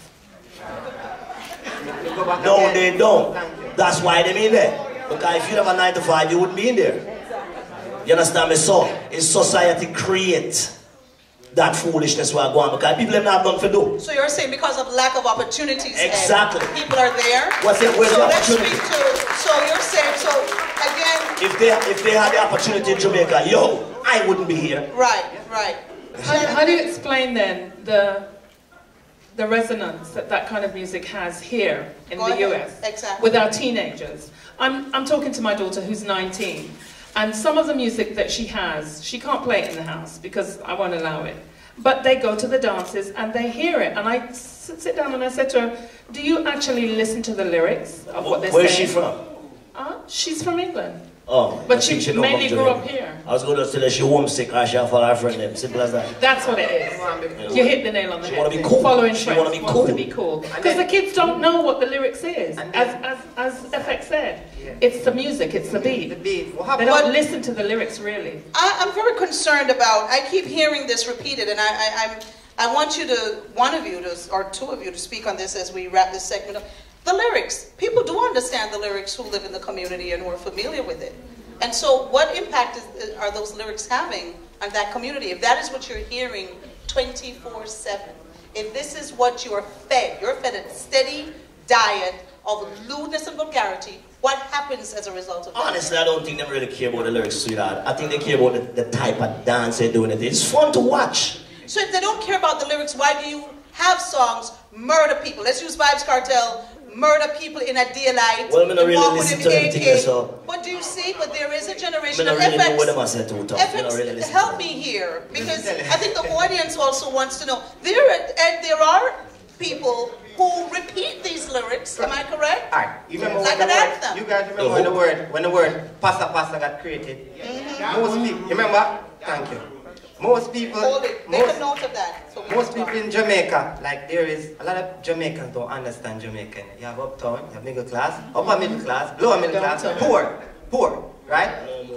No, they don't. That's why they're in there. Because if you have a nine to five, you wouldn't be in there. You understand me? So, it's society create that foolishness we're going because people have not done for do. So you're saying because of lack of opportunities, Exactly. Ed, people are there? What's it, where's so the let's opportunity? speak to, so you're saying, so again... If they, if they had the opportunity in Jamaica, yo, I wouldn't be here. Right, right. How, how do you explain then the the resonance that that kind of music has here in Go the ahead. U S Exactly. with our teenagers? I'm, I'm talking to my daughter who's nineteen, and some of the music that she has, she can't play it in the house because I won't allow it. But they go to the dances and they hear it. And I s sit down and I said to her, do you actually listen to the lyrics of what they're Where's saying? she from? No, she's from England. Oh, but she, she mainly grew up here. I was going to tell her she homesick or she follow her friend them. Simple as that. That's what it is. Yeah. You hit the nail on the she head. Want to be cool. Following she friends. Want to be cool. To be cool. Because the kids don't know what the lyrics is. As, as, as F X said, yeah. It's the music, it's the beat. The beat. Well, they don't listen to the lyrics really. I, I'm very concerned about, I keep hearing this repeated, and I, I, I'm, I want you to, one of you to, or two of you to speak on this as we wrap this segment up. The lyrics. People do understand the lyrics who live in the community and who are familiar with it. And so what impact is, are those lyrics having on that community? If that is what you're hearing twenty-four seven, if this is what you're fed, you're fed a steady diet of lewdness and vulgarity, what happens as a result of that? Honestly, I don't think they really care about the lyrics, sweetheart. I think they care about the, the type of dance they're doing it. It's fun to watch. So if they don't care about the lyrics, why do you have songs murder people? Let's use Vibes Cartel. Murder people in a daylight. Well, I don't really listen to them things, so. But do you see? But there is a generation I of really F X. Know what them I said to talk. F X, really help me here, because I think the audience also wants to know. There, are, there are people who repeat these lyrics. Am I correct? All right. You remember like when the word, word, you guys remember when the word, when the word pasta pasta got created? Mm-hmm. Most people, you remember? Thank you. Most people, Hold it. Make most, a note of that. So most people in Jamaica, like there is, a lot of Jamaicans don't understand Jamaican. You have uptown, you have middle class, upper middle class, lower middle class, poor, poor, right?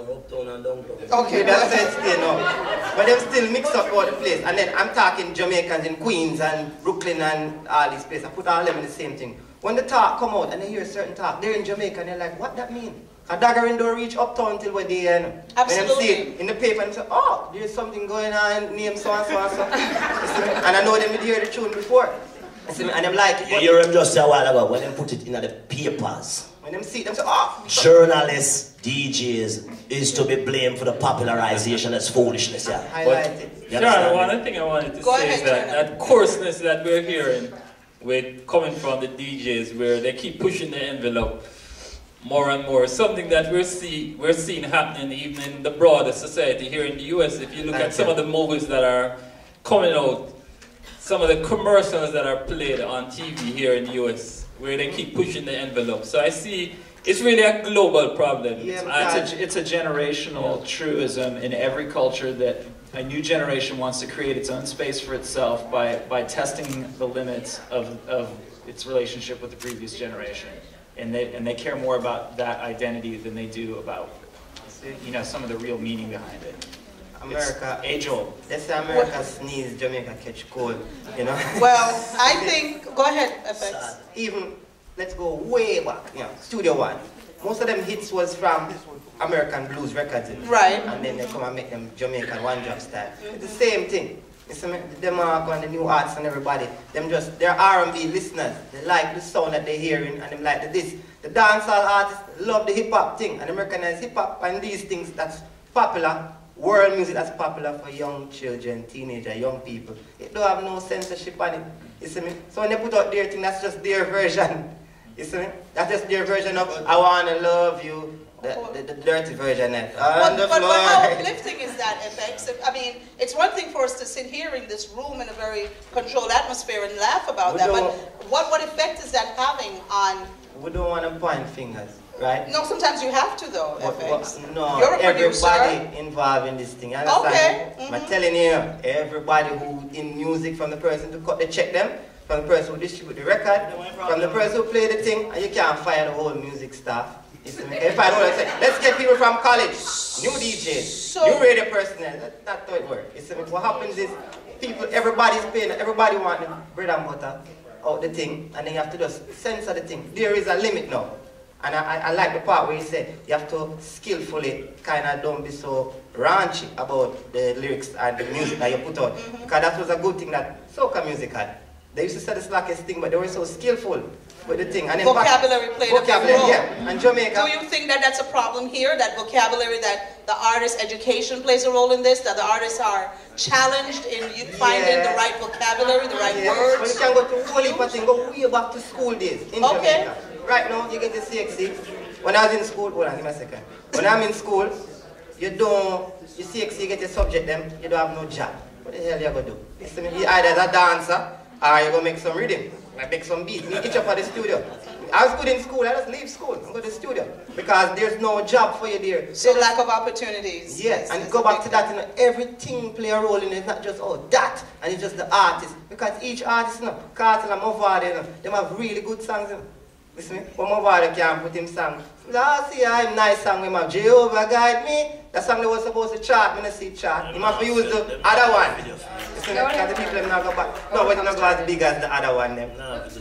Okay, that's it still, no. But they still mix up all the place. And then I'm talking Jamaicans in Queens and Brooklyn and all these places. I put all them in the same thing. When the talk come out and they hear a certain talk, they're in Jamaica and they're like, what that mean? A daggering don't reach uptown till we're there. And absolutely. When them see it in the paper and say, oh, there's something going on, name so and so and so. And I know them hear the tune before. And them like it. You hear them just a while ago when they put it in the papers. When them see it, them say, oh. Journalists, D Js is to be blamed for the popularization. That's foolishness, yeah. Highlight it. Sure, one thing I wanted to Go say ahead, is that that coarseness that we're hearing with coming from the D Js, where they keep pushing the envelope more and more, something that we're see we're seeing happening even in the broader society here in the U S. If you look Thank at some you. of the movies that are coming out, some of the commercials that are played on T V here in the U S, where they keep pushing the envelope. So I see it's really a global problem. Yeah, it's, a, it's a generational yeah. truism in every culture that a new generation wants to create its own space for itself by, by testing the limits of, of its relationship with the previous generation. And they, and they care more about that identity than they do about, you know, some of the real meaning behind it. America, it's age old. They say America sneeze, Jamaica catch cold, you know? Well, I think, go ahead, F X. Even, let's go way back, you know, Studio One. Most of them hits was from American blues records. Right. And then they come and make them Jamaican one-drop style. Mm-hmm. It's the same thing. It's the Demarco and the new artists and everybody, them just, they're R and B listeners. They like the sound that they're hearing and they like the this. The dancehall artists love the hip-hop thing and they recognize hip-hop and these things that's popular, world music that's popular for young children, teenagers, young people. It don't have no censorship on it. You see me? So when they put out their thing, that's just their version. You see me? That's just their version of I Wanna Love You. The, the, the dirty version of but, but, but how uplifting is that, F X? I mean, it's one thing for us to sit here in this room in a very controlled atmosphere and laugh about we that, but what, what effect is that having on... We don't want to point fingers, right? No, sometimes you have to though, but, F X. But, no, You're a everybody producer. involved in this thing, you understand? Okay. Mm-hmm. I'm telling you, everybody who in music, from the person to cut the check them, from the person who distribute the record, from the person who play the thing, and you can't fire the whole music staff. If I don't say, let's get people from college, new D Js, so, new radio personnel. That, that's how it works. What happens is, people, everybody's paying, everybody wants the bread and butter out the thing, and then you have to just censor the thing. There is a limit now. And I, I, I like the part where you said you have to skillfully kind of don't be so raunchy about the lyrics and the music that you put out. Mm-hmm. Because that was a good thing that soca music had. They used to say the slackest thing, but they were so skillful with the thing. And vocabulary played a big role. Yeah, and Jamaica. Do you think that that's a problem here, that vocabulary, that the artist education plays a role in this, that the artists are challenged in finding yeah. the right vocabulary, the right yeah. words? Well, you can go to whole heap of things, go way back to school days in okay. Jamaica. Right now, you get the C X C. When I was in school, hold on, give me a second. When I'm in school, you don't, you C X C, you get your subject them, you don't have no job. What the hell you going to do? You either as a dancer, or you go make some rhythm, like make some beat. We each up at the studio. I was good in school, I just leave school and go to the studio. Because there's no job for you there. So there's, lack of opportunities. Yes, and go back to that, you know, everything play a role in it. It's not just, oh, that, and it's just the artist. Because each artist, you know, Cartel and Movado, you know, they have really good songs. You know. Listen, but Movado can't put him song. Last year, I'm nice song with my Jehovah Guide Me. That song that was supposed to chart, me not see chart. You must use the other one. Listen, because the people not go back. No, but not go as big as the other one. Them.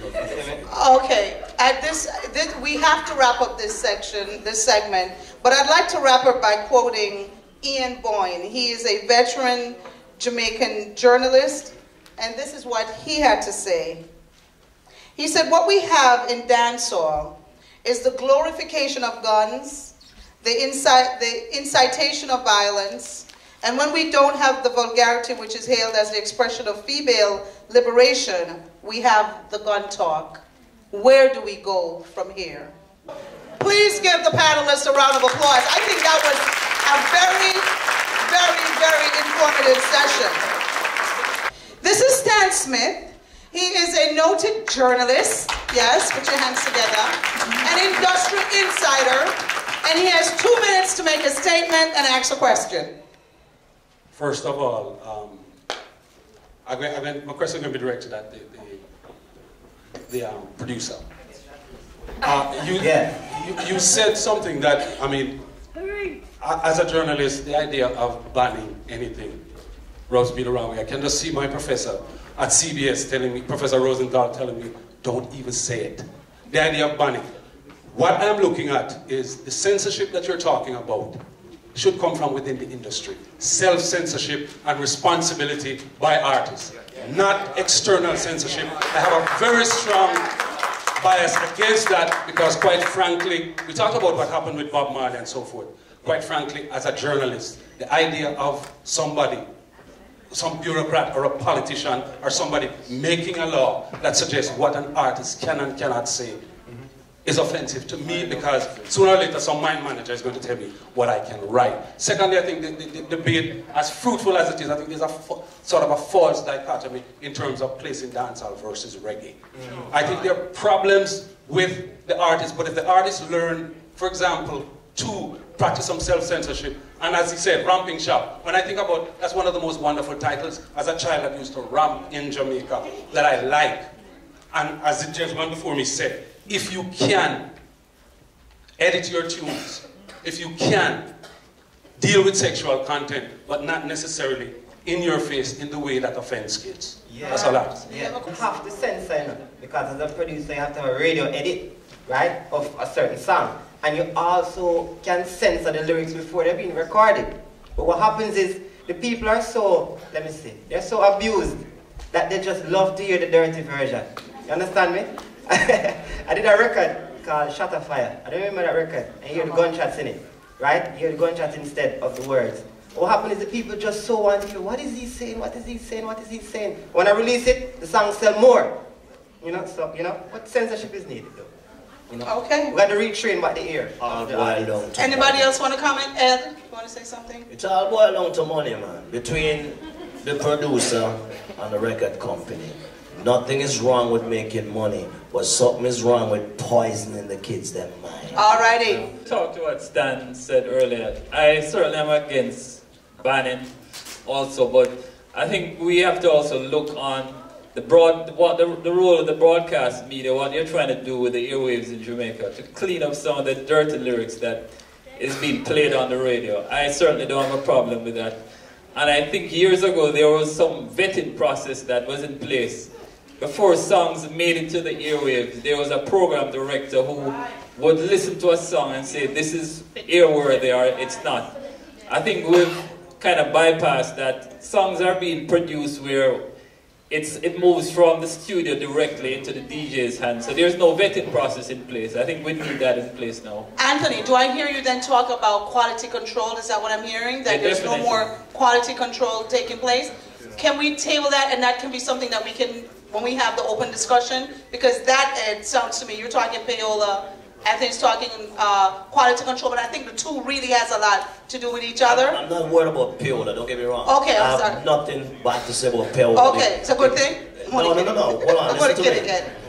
Okay, at this, this, we have to wrap up this section, this segment, but I'd like to wrap up by quoting Ian Boyne. He is a veteran Jamaican journalist, and this is what he had to say. He said, what we have in dancehall is the glorification of guns, the, incite, the incitation of violence, and when we don't have the vulgarity which is hailed as the expression of female liberation, we have the gun talk. Where do we go from here? Please give the panelists a round of applause. I think that was a very, very, very informative session. This is Stan Smith. He is a noted journalist, yes, put your hands together, an industrial insider, and he has two minutes to make a statement and ask a question. First of all, um, I, I, my question is going to be directed at the, the, the um, producer. Uh, you, yeah. you, you said something that, I mean, as a journalist, the idea of banning anything rubs me the wrong way. I can just see my professor at C B S telling me, Professor Rosenthal telling me, don't even say it. The idea of banning. What I'm looking at is the censorship that you're talking about should come from within the industry. Self-censorship and responsibility by artists, not external censorship. I have a very strong bias against that because, quite frankly, we talked about what happened with Bob Marley and so forth. Quite frankly, as a journalist, the idea of somebody, some bureaucrat or a politician or somebody making a law that suggests what an artist can and cannot say is offensive to me because sooner or later some mind manager is going to tell me what I can write. Secondly, I think the, the, the debate, as fruitful as it is, I think there's a sort of a false dichotomy in terms of placing dancehall versus reggae. Mm-hmm. I think there are problems with the artists, but if the artists learn, for example, to practice some self-censorship, and as he said, Ramping Shop. When I think about, that's one of the most wonderful titles as a child that used to ramp in Jamaica that I like. And as the gentleman before me said, if you can edit your tunes, if you can deal with sexual content, but not necessarily in your face in the way that offends kids. Yeah. That's a lot. Yeah. You have to censor, you know, because as a producer you have to have a radio edit, right, of a certain song. And you also can censor the lyrics before they're being recorded. But what happens is, the people are so, let me see, they're so abused that they just love to hear the dirty version. You understand me? I did a record called Shot of Fire. I don't remember that record. And you hear the gunshots in it, right? You hear the gunshots instead of the words. What happened is the people just so want to hear, what is he saying, what is he saying, what is he saying? When I release it, the songs sell more. You know, so, you know, what censorship is needed though? You know? Okay. We got to retrain back the ear. All boiled down to Anybody money. else want to comment? Ed, you want to say something? It's all boiled down to money, man. Between the producer and the record company. Nothing is wrong with making money, but something is wrong with poisoning the kids' their mind. Alrighty. Talk to what Stan said earlier. I certainly am against banning also, but I think we have to also look on the broad, what the, the role of the broadcast media, what they're trying to do with the airwaves in Jamaica to clean up some of the dirty lyrics that is being played on the radio. I certainly don't have a problem with that. And I think years ago there was some vetting process that was in place. Before songs made it to the airwaves, there was a program director who would listen to a song and say, this is airworthy or it's not. I think we've kind of bypassed that. Songs are being produced where it's, it moves from the studio directly into the D J's hands. So there's no vetting process in place. I think we need that in place now. Anthony, do I hear you then talk about quality control? Is that what I'm hearing? That Yeah, there's no definitely. more quality control taking place? Can we table that and that can be something that we can, when we have the open discussion? Because that, it sounds to me, you're talking payola, Anthony's talking uh, quality control, but I think the two really has a lot to do with each other. I'm, I'm not worried about payola, don't get me wrong. Okay, I'm I have sorry. nothing bad to say about payola. Okay, it's a good thing? No, no, no, no, hold on, I'm going to listen get to it me. again.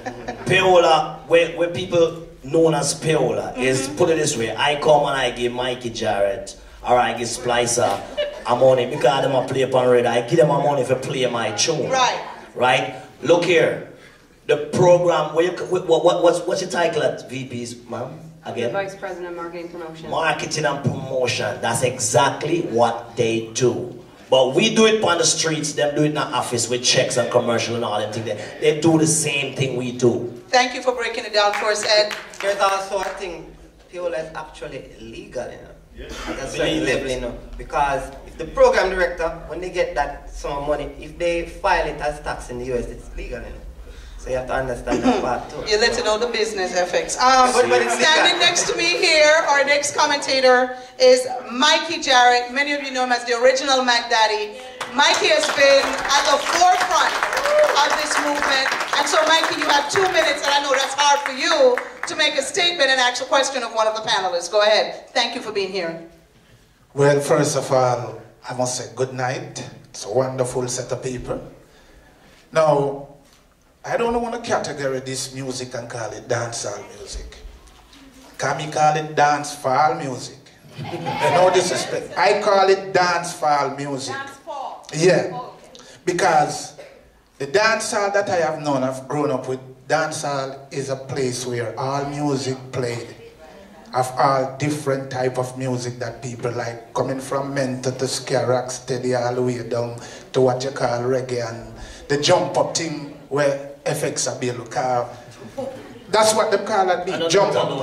Payola, where, where people known as Payola, mm-hmm. is, put it this way, I come and I give Mikey Jarrett, or I give Splicer a money because them a play upon radio. I give them a money for play my tune. Right. Right? Look here. The program, what, you, what, what, what's, what's your title at V P's, ma'am? Again? The Vice President of Marketing Promotion. Marketing and promotion. That's exactly what they do. But we do it on the streets, them do it in the office with checks and commercial and all them things. They, they do the same thing we do. Thank you for breaking it down for us, Ed. There's also a thing, Payola is actually illegal, you know. Yeah. At a certain level, you know. Because if the program director, when they get that sum of money, if they file it as tax in the U S, it's legal, you know. So you have to understand that part too. You let it know the business effects. Um, standing next to me here, our next commentator is Mikey Jarrett. Many of you know him as the original Mac Daddy. Mikey has been at the forefront of this movement. And so Mikey, you have two minutes, and I know that's hard for you, to make a statement and ask a question of one of the panelists. Go ahead. Thank you for being here. Well, first of all, I must say good night. It's a wonderful set of people. Now, I don't want to categorize this music and call it dancehall music. Can we call it dancehall music? No disrespect. I call it dancehall music. Yeah, because the dancehall that I have known, I've grown up with, dancehall is a place where all music played, of all different type of music that people like, coming from mental to ska, rock steady, all the way down to what you call reggae and the jump up thing where F X are built. That's what they call it, the jump up.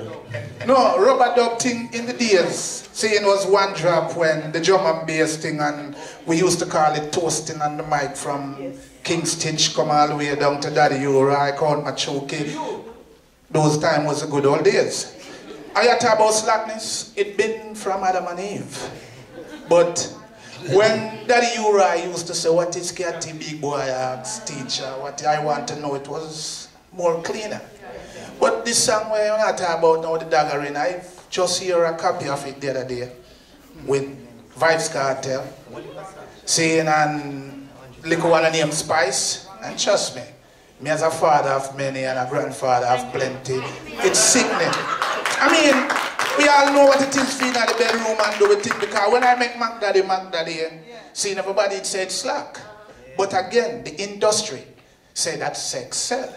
No, rubber dub thing in the days, saying was one drop when the drum and bass thing, and we used to call it toasting on the mic from yes. King Stitch come all the way down to Daddy Euro, I Count Machoki. Those times was the good old days. I had talk about slackness, it been from Adam and Eve. But when Daddy Euro used to say, what is Catty Big Boy asked teacher, what I want to know, it was more cleaner. But this song where you're not talking about now, the daggering, I just hear a copy of it the other day with Vibes Cartel, saying and little one named Spice, and trust me, me as a father of many and a grandfather of plenty, it's sickening. I mean, we all know what it is to be in the bedroom and do it, because when I make Mac Daddy, Mac Daddy, seeing everybody it said slack. But again, the industry said that sex sell.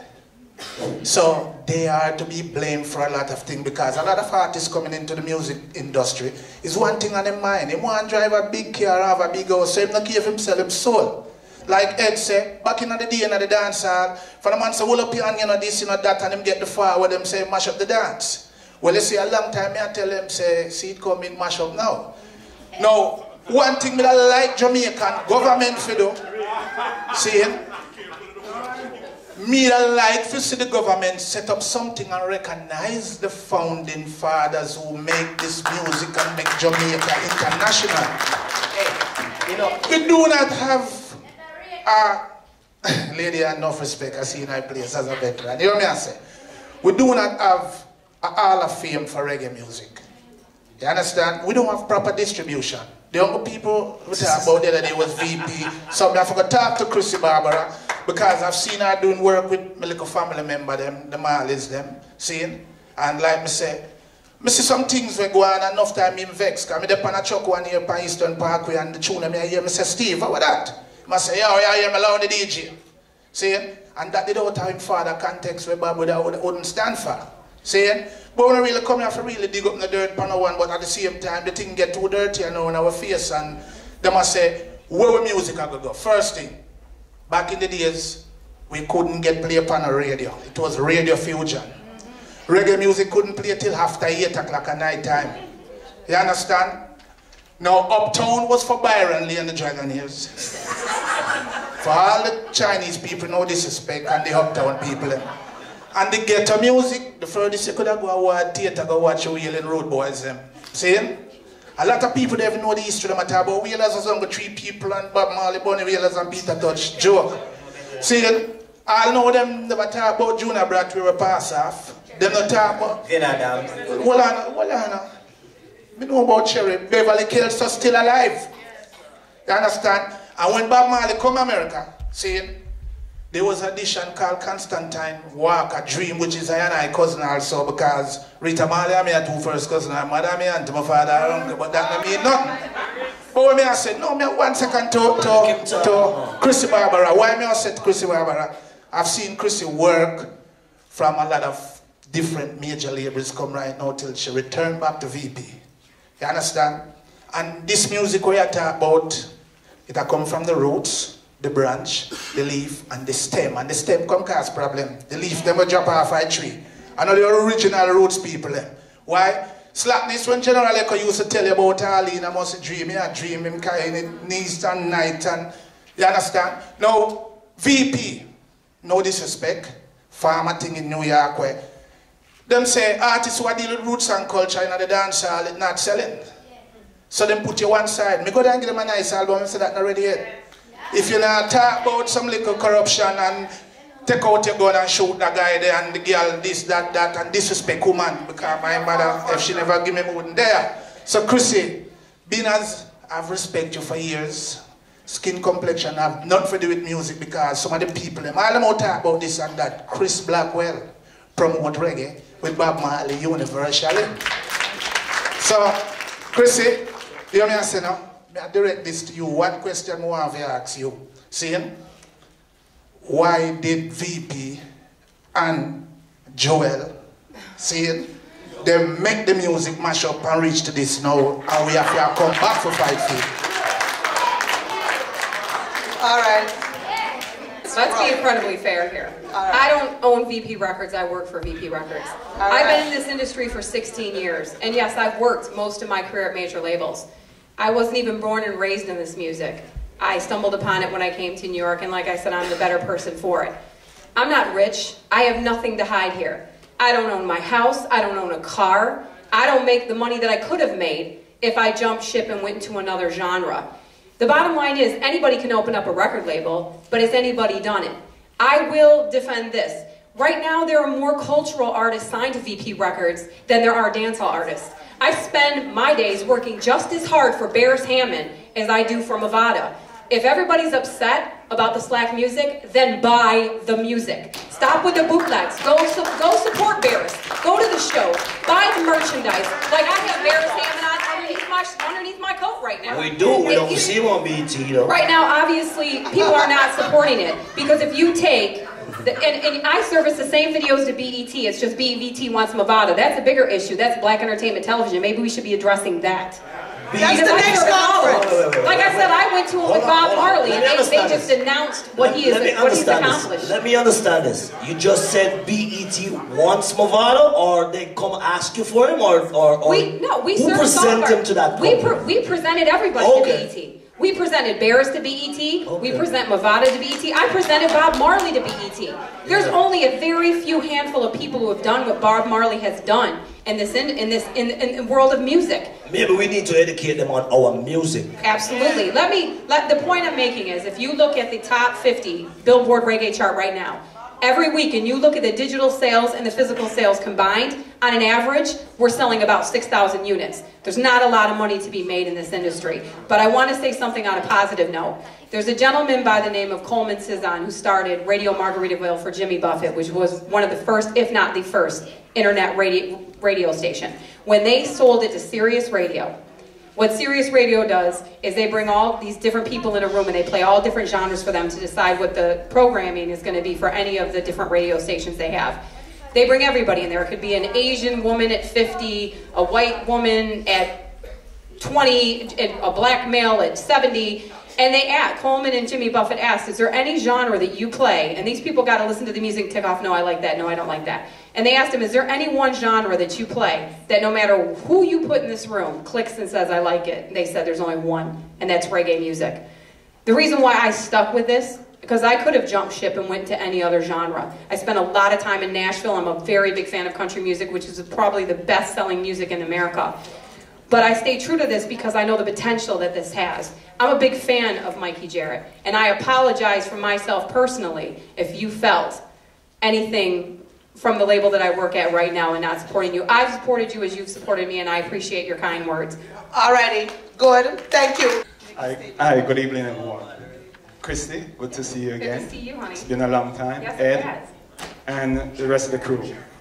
So they are to be blamed for a lot of things, because a lot of artists coming into the music industry is one thing on their mind. They want to drive a big car, have a big house, so he not give himself his soul. Like Ed said, back in the day in the dance hall, for the man say, hold up your hand, you know this, you know that, and them get the forward, them say, mash up the dance. Well, you see, a long time, I tell them, say, see it coming, mash up now. Now, one thing that I like Jamaican government for do, see it? Me I like to see the government set up something and recognize the founding fathers who make this music and make Jamaica international. Hey, you know, we do not have a lady enough respect. I see in my place as a veteran. You know what I say? We do not have a hall of fame for reggae music. You understand? We don't have proper distribution. The younger people we talk about the other day was V P. So I forgot to talk to Chrissy Barbara, because I've seen her doing work with my little family member, them, the Marleys, them, seeing? And like me say, I see some things we go on and enough time I'm vexed, because I'm there on a truck one here on Eastern Parkway and the tune I hear me say, Steve, how about that? I say, yeah, yeah, I hear me loud the D J. Seeing? And that did out of father context where Bob would, wouldn't stand for. Seeing? But when I really come here to really dig up in the dirt on one, but at the same time the thing get too dirty you know in our face, and they must say, where will music I go go? First thing, back in the days, we couldn't get play upon a radio. It was radio fusion. Mm-hmm. Reggae music couldn't play till after eight o'clock at night time. You understand? Now, Uptown was for Byron Lee and the Dragonaires. For all the Chinese people, no disrespect, and the Uptown people. And the ghetto music, the furthest you could have go to a theater, go watch Wheeling Road Boys. Them. See? A lot of people don't even know the history of them about Wheelers was only three people, and Bob Marley, Bunny Wheelers and Peter Touch. Joke. See? I know them never talk about Junior Brat we were pass off. They don't talk about... Hold on, hold on. I know about Cherry. Beverly Kills are still alive. You understand? And when Bob Marley come to America, see? there was an edition called Constantine Walker Dream, which is I and I cousin also, because Rita Marley and me are two first cousins, my mother me and my father and uncle, but that don't mean nothing. But when me I said, no, me one second to, to, to Chrissy Barbara. Why me I said Chrissy Barbara? I've seen Chrissy work from a lot of different major labels come right now till she returned back to V P. You understand? And this music we are talking about, it a come from the roots, the branch, the leaf, and the stem. And the stem come cause problem. The leaf them will drop off a tree. I know the original roots people them. Why? Slackness when General Echo used to tell you about Arlene, I must dream, I dream him kind knees and night and you understand? Now, V P, no disrespect, farmer thing in New York where them say artists who are dealing with roots and culture in the dancehall is not selling. So them put you one side. Me go down and give them a nice album and say that not ready yet. If you not talk about some little corruption and take out your gun and shoot the guy there and the girl this, that, that, and disrespect woman because my mother, if she never give me more than there. So Chrissy, being as I've respected you for years, skin complexion have nothing to do with music because some of the people, them, all them out talk about this and that. Chris Blackwell promote reggae with Bob Marley universally. So, Chrissy, you hear me say now? I direct this to you. One question I want to ask you. See? Why did V P and Joel, see, they make the music mash up and reach to this now, and we have to come back for fight feet? All right. Let's be incredibly fair here. Right. I don't own V P Records, I work for V P Records. All I've right. been in this industry for sixteen years, and yes, I've worked most of my career at major labels. I wasn't even born and raised in this music. I stumbled upon it when I came to New York, and like I said, I'm the better person for it. I'm not rich. I have nothing to hide here. I don't own my house. I don't own a car. I don't make the money that I could have made if I jumped ship and went into another genre. The bottom line is anybody can open up a record label, but has anybody done it? I will defend this. Right now, there are more cultural artists signed to V P Records than there are dancehall artists. I spend my days working just as hard for Bears Hammond as I do for Mavada. If everybody's upset about the slack music, then buy the music. Stop with the bootlegs. Go, su go support Bears. Go to the show. Buy the merchandise. Like I have Bears Hammond on underneath my, underneath my coat right now. We do. We It- don't you- see him on B E T though. Right now, obviously, people are not supporting it. Because if you take, the, and, and I service the same videos to B E T, it's just B E T wants Mavada. That's a bigger issue. That's Black Entertainment Television. Maybe we should be addressing that. That's Because the I next service all of conference. them. Wait, wait, wait, Like I said, I went to it with Hold on, Bob hold on. Marley, Let and me they, they understand just this. announced what Let- he is, let me what he's understand accomplished. this. Let me understand this. You just said B E T wants Mavado, or they come ask you for him, or or, or We no, we who service all of present our- him to that We company? pre we presented everybody Okay. to B E T. We presented Barris to B E T. We Okay. present Mavada to B E T. I presented Bob Marley to B E T. There's only a very few handful of people who have done what Bob Marley has done in this in, in this in, in the world of music. Maybe we need to educate them on our music. Absolutely. Let me, let, the point I'm making is if you look at the top fifty Billboard reggae chart right now, every week and you look at the digital sales and the physical sales combined, on an average, we're selling about six thousand units. There's not a lot of money to be made in this industry. But I want to say something on a positive note. There's a gentleman by the name of Coleman Cizan who started Radio Margaritaville for Jimmy Buffett, which was one of the first, if not the first, internet radio, radio station. When they sold it to Sirius Radio, what Sirius Radio does is they bring all these different people in a room and they play all different genres for them to decide what the programming is going to be for any of the different radio stations they have. They bring everybody in there. It could be an Asian woman at fifty, a white woman at twenty, a black male at seventy, and they asked, Coleman and Jimmy Buffett asked, is there any genre that you play? And these people got to listen to the music and tick off, no, I like that, no, I don't like that. And they asked him, is there any one genre that you play that no matter who you put in this room clicks and says, I like it? And they said there's only one, and that's reggae music. The reason why I stuck with this, because I could have jumped ship and went to any other genre. I spent a lot of time in Nashville. I'm a very big fan of country music, which is probably the best-selling music in America. But I stay true to this because I know the potential that this has. I'm a big fan of Mikey Jarrett, and I apologize for myself personally if you felt anything from the label that I work at right now and not supporting you. I've supported you as you've supported me, and I appreciate your kind words. Alrighty, good, thank you. Hi, hi, good evening everyone. Christy, good to see you again. Good to see you, honey. It's been a long time. Yes, Ed, it has. and the rest of the crew.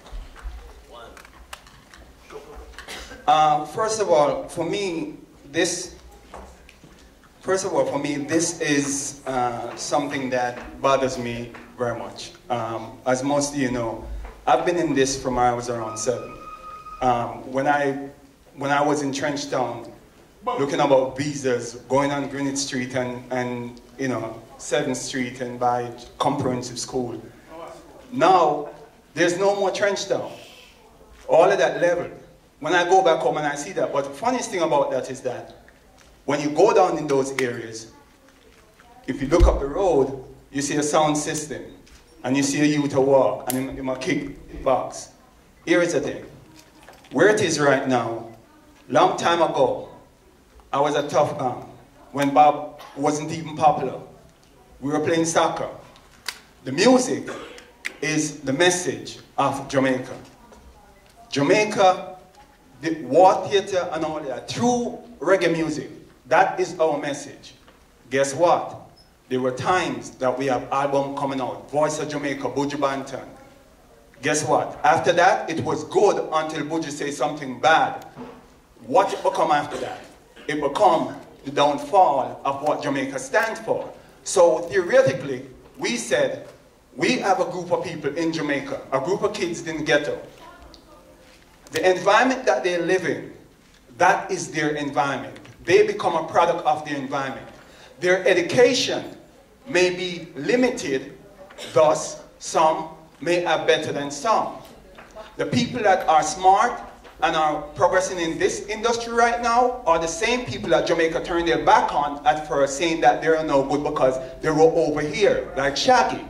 Uh, first of all, for me, this, first of all, for me, this is uh, something that bothers me very much. Um, as most of you know, I've been in this from when I was around seven. Um, when I, when I was in Trenchtown, looking about visas, going on Greenwich Street and, and you know, seventh Street and by comprehensive school. Now, there's no more Trenchtown. All of that level. When I go back home and I see that, but the funniest thing about that is that when you go down in those areas, if you look up the road, you see a sound system, and you see a youth a walk, and him, him a kick box. Here is the thing. Where it is right now, long time ago, I was a tough guy. When Bob wasn't even popular, we were playing soccer. The music is the message of Jamaica. Jamaica, the war theater and all that, through reggae music, that is our message. Guess what? There were times that we have album coming out, Voice of Jamaica, Buju Banton. Guess what? After that, it was good until Buju says something bad. What it become after that? It become the downfall of what Jamaica stands for. So theoretically, we said, we have a group of people in Jamaica, a group of kids in the ghetto. The environment that they live in, that is their environment. They become a product of their environment. Their education may be limited, thus some may have better than some. The people that are smart and are progressing in this industry right now are the same people that Jamaica turned their back on at first, saying that they're no good because they were over here, like Shaggy.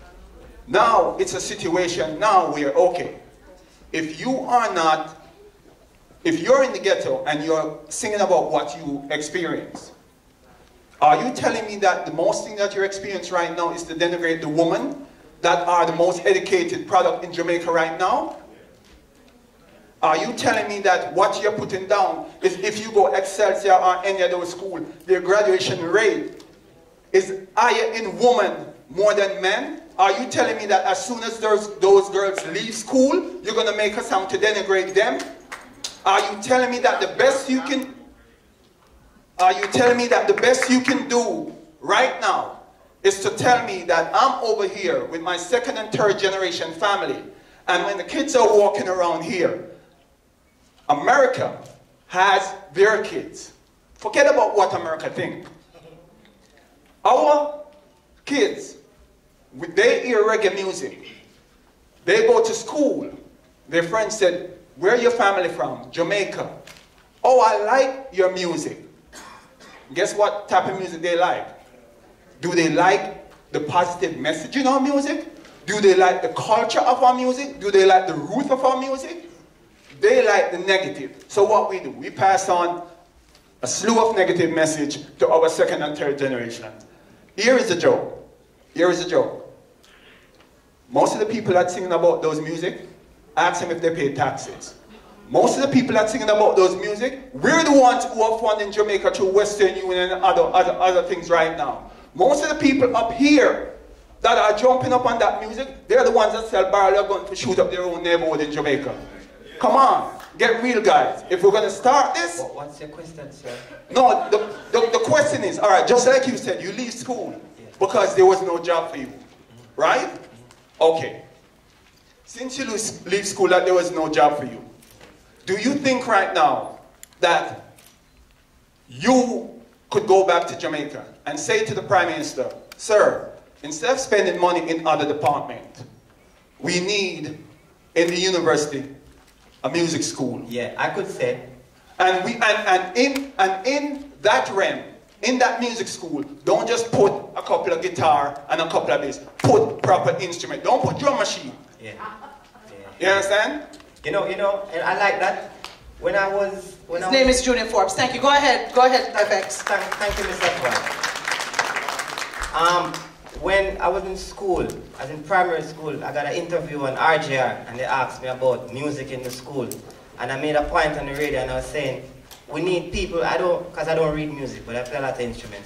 Now it's a situation now where, okay, if you are not, if you're in the ghetto and you're singing about what you experience, are you telling me that the most thing that you experience right now is to denigrate the women that are the most educated product in Jamaica right now? Are you telling me that what you're putting down is if you go Excelsior or any of those schools, their graduation rate is higher in women more than men? Are you telling me that as soon as those, those girls leave school, you're going to make a sound to denigrate them? Are you telling me that the best you can, are you telling me that the best you can do right now is to tell me that I'm over here with my second and third generation family, and when the kids are walking around here, America has their kids. Forget about what America thinks. Our kids, they hear reggae music. They go to school. Their friends said, where are your family from? Jamaica. Oh, I like your music. Guess what type of music they like? Do they like the positive message in our music? Do they like the culture of our music? Do they like the root of our music? They like the negative. So what we do, we pass on a slew of negative message to our second and third generation. Here is the joke. Here is the joke. Most of the people that singing about those music, ask them if they pay taxes. Most of the people that singing about those music, we're the ones who are funding Jamaica through Western Union and other, other, other things right now. Most of the people up here that are jumping up on that music, they're the ones that sell barrel of guns to shoot up their own neighborhood in Jamaica. Come on, get real, guys. If we're going to start this... What's your question, sir? No, the, the, the question is, all right, just like you said, you leave school because there was no job for you, right? Okay. Since you leave school that there was no job for you, do you think right now that you could go back to Jamaica and say to the Prime Minister, sir, instead of spending money in other departments, we need in the university a music school? Yeah, I could say. And we and, and in and in that realm, in that music school, don't just put a couple of guitar and a couple of bass. Put proper instrument. Don't put drum machine. Yeah. You understand? You know, you know, and I like that. When I was... When His I name was, is Junior Forbes. Thank you. Go ahead. Go ahead, F X. Thank, thank you, Mister Forbes. Um, when I was in school, I was in primary school, I got an interview on R J R, and they asked me about music in the school. And I made a point on the radio, and I was saying, we need people, I don't, because I don't read music, but I play a lot of instruments.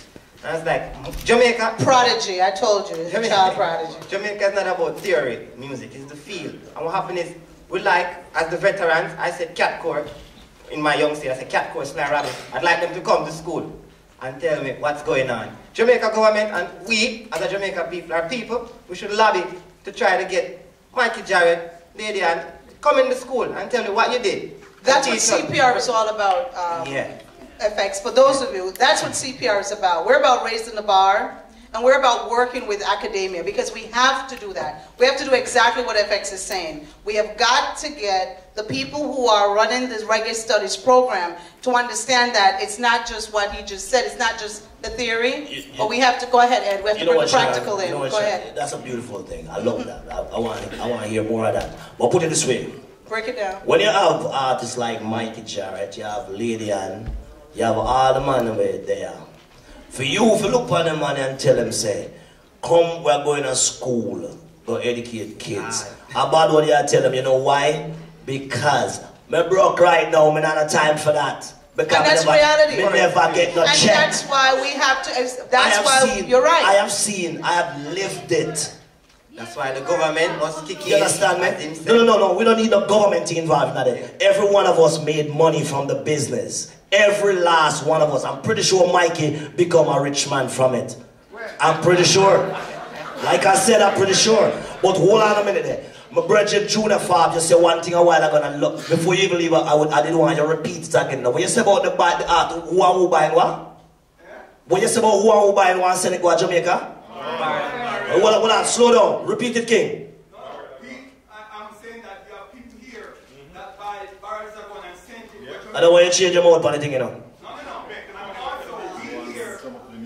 And it's like, Jamaica... Prodigy, I told you, Jamaica, child prodigy. Jamaica is not about theory, music, it's the feel. And what happened is, we like, as the veterans, I said cat core, in my young state, I said cat core, Sly Rabbit. I'd like them to come to school and tell me what's going on. Jamaica government and we, as a Jamaica people, are people, we should lobby to try to get Mikey Jarrett, Lady Ann, come in the school and tell me what you did. That's what C P R is all about, um, yeah. F X. For those of you, that's what C P R is about. We're about raising the bar, and we're about working with academia, because we have to do that. We have to do exactly what F X is saying. We have got to get the people who are running this Reggae Studies program to understand that it's not just what he just said, it's not just the theory, you, you, but we have to, go ahead, Ed, we have to bring the practical in. You know what, go ahead. That's a beautiful thing. I love that. I, I, want, I want to hear more of that. But put it this way. Break it down. When you have artists like Mikey Jarrett, you have Lady Ann, you have all the man over there. For you, if you look on the man and tell them, say, come, we're going to school, go educate kids. How about what you tell them, you know why? Because me broke right now, me not have time for that. Because and that's me never, reality. Me never get no and check. that's why we have to, that's why, seen, you're right. I have seen, I have lived it. That's why the government must kick in. You understand me? No, no, no, no. We don't need no government involved in that. Every one of us made money from the business. Every last one of us. I'm pretty sure Mikey become a rich man from it. I'm pretty sure. Like I said, I'm pretty sure. But hold on a minute there. My brother Junior Fab just said one thing a while ago, and look, before you believe it, I, would, I didn't want you to repeat it again. Now, when you say about the, buy, the art, who are who buying what? When you say about who are who buying one, send it go to Jamaica? Hold on, hold on, slow down. Repeat it, King. No, I, I'm saying that you have people here that buy barrels of gun and send it. I don't want you to change your mouth on anything, you know. No, no, no. And also, we here,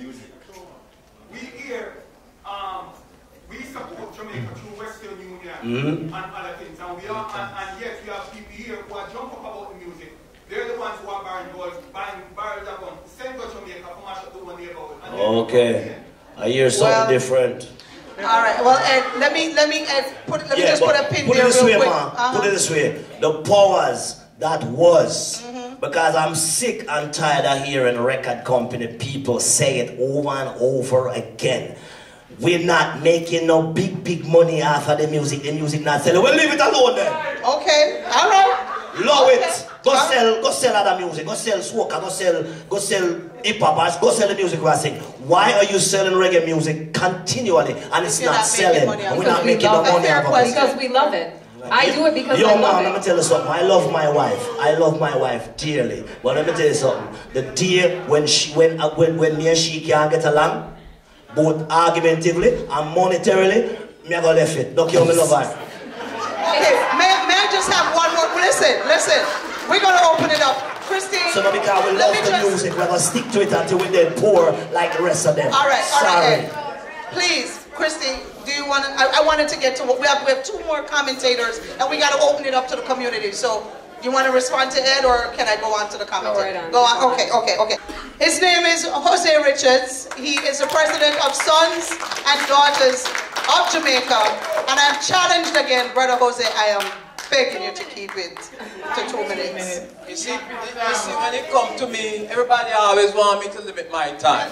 we here, um, we support Jamaica through Western Union mm-hmm. and other things. And we are, and, and yes, we have people here who are jump up about the music. They're the ones who are buying gold, buying barrels of gun. Send go to Jamaica for mash up the one day about it. Okay. I hear something well, different. All right. Well, Ed, let me let me Ed, put let me yeah, just put a pin put there it this real way, quick. Man. Uh-huh. Put it this way: the powers that was, mm-hmm. because I'm sick and tired of hearing record company people say it over and over again. We're not making no big big money after the music. The music not selling. Well, leave it alone then. Okay. All right. Love okay. it. Go huh? sell, go sell other music. Go sell soca. Go sell, go sell hip hop. Go sell the music we are sing. Why are you selling reggae music continually and it's not, not selling? And we're not making no money out of it. Because we love it. I do it because Yo, I man, love let it. me tell you something. I love my wife. I love my wife dearly. But let me tell you something. The day when she, when, uh, when, when me and she can't get along, both argumentatively and monetarily, me I go left it. Don't kill me, love her. Okay, may, may I just have one more? Listen, listen. We're going to open it up. Christine. So because we love the just... music, we're going to stick to it until we're dead poor like the rest of them. All right, all Sorry. right. Please, Christine, do you want to, I, I wanted to get to, we have, we have two more commentators and we got to open it up to the community. So, you want to respond to Ed or can I go on to the commentator? Go right on. Go on, okay, okay, okay. His name is Jose Richards. He is the president of Sons and Daughters of Jamaica. And I'm challenged again, Brother Jose, I am begging you to keep it to two minutes. You see, you see, when it comes to me, everybody always want me to limit my time.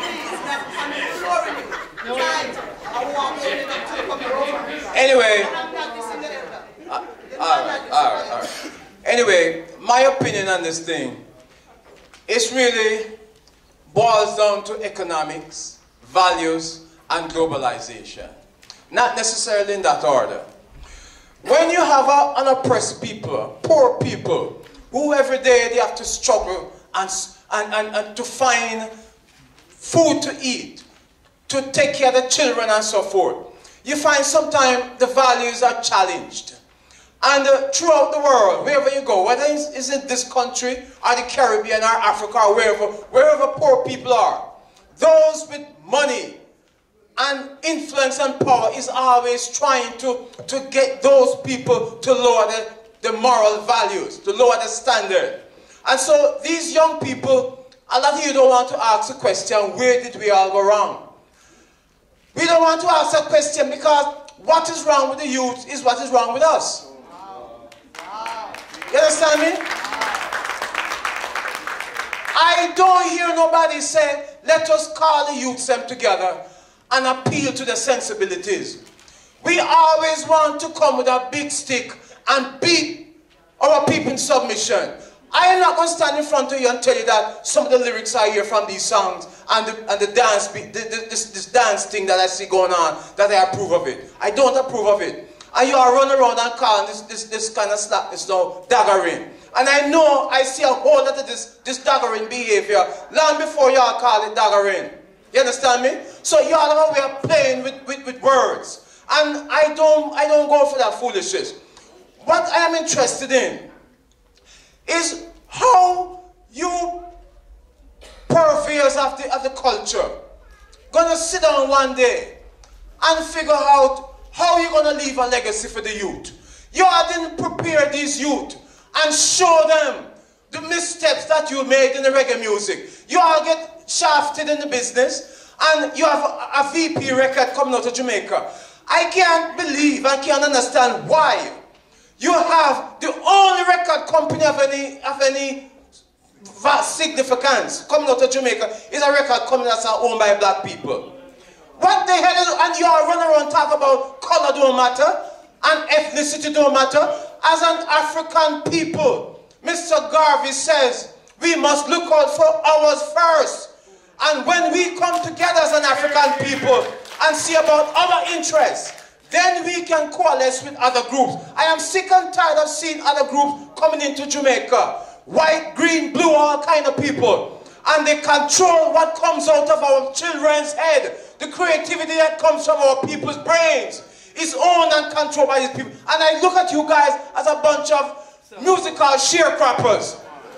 Anyway, uh, all right, all right, all right. Anyway, my opinion on this thing, it really boils down to economics, values, and globalization. Not necessarily in that order. When you have a, an oppressed people, poor people, who every day they have to struggle and, and, and, and to find food to eat, to take care of the children and so forth, you find sometimes the values are challenged. And uh, throughout the world, wherever you go, whether it's, it's in this country or the Caribbean or Africa or wherever, wherever poor people are, those with money and influence and power is always trying to, to get those people to lower the, the moral values, to lower the standard. And so these young people, a lot of you don't want to ask the question, where did we all go wrong? We don't want to ask that question because what is wrong with the youth is what is wrong with us. You understand me? I don't hear nobody say let us call the youths them together and appeal to their sensibilities. We always want to come with a big stick and beat our people in submission. I am not going to stand in front of you and tell you that some of the lyrics I hear from these songs and the, and the dance, the, the, this, this dance thing that I see going on, that I approve of it. I don't approve of it. And you are running around and calling this, this, this kind of slackness now daggering. And I know I see a whole lot of this, this daggering behavior long before y'all call it daggering. You understand me? So y'all are we are playing with, with, with words. And I don't, I don't go for that foolishness. What I am interested in is how you purveyors of the, of the culture gonna sit down one day and figure out how you're gonna leave a legacy for the youth. You didn't prepare these youth and show them the missteps that you made in the reggae music. You all get shafted in the business and you have a, a V P record coming out of Jamaica. I can't believe, I can't understand why you have the only record company of any, of any vast significance coming out of Jamaica is a record company that's owned by black people. What the hell is, and you all run around and talk about color don't matter and ethnicity don't matter. As an African people, Mister Garvey says we must look out for ours first. And when we come together as an African people and see about our interests, then we can coalesce with other groups. I am sick and tired of seeing other groups coming into Jamaica. White, green, blue, all kind of people. And they control what comes out of our children's head. The creativity that comes from our people's brains is owned and controlled by these people. And I look at you guys as a bunch of musical sharecroppers.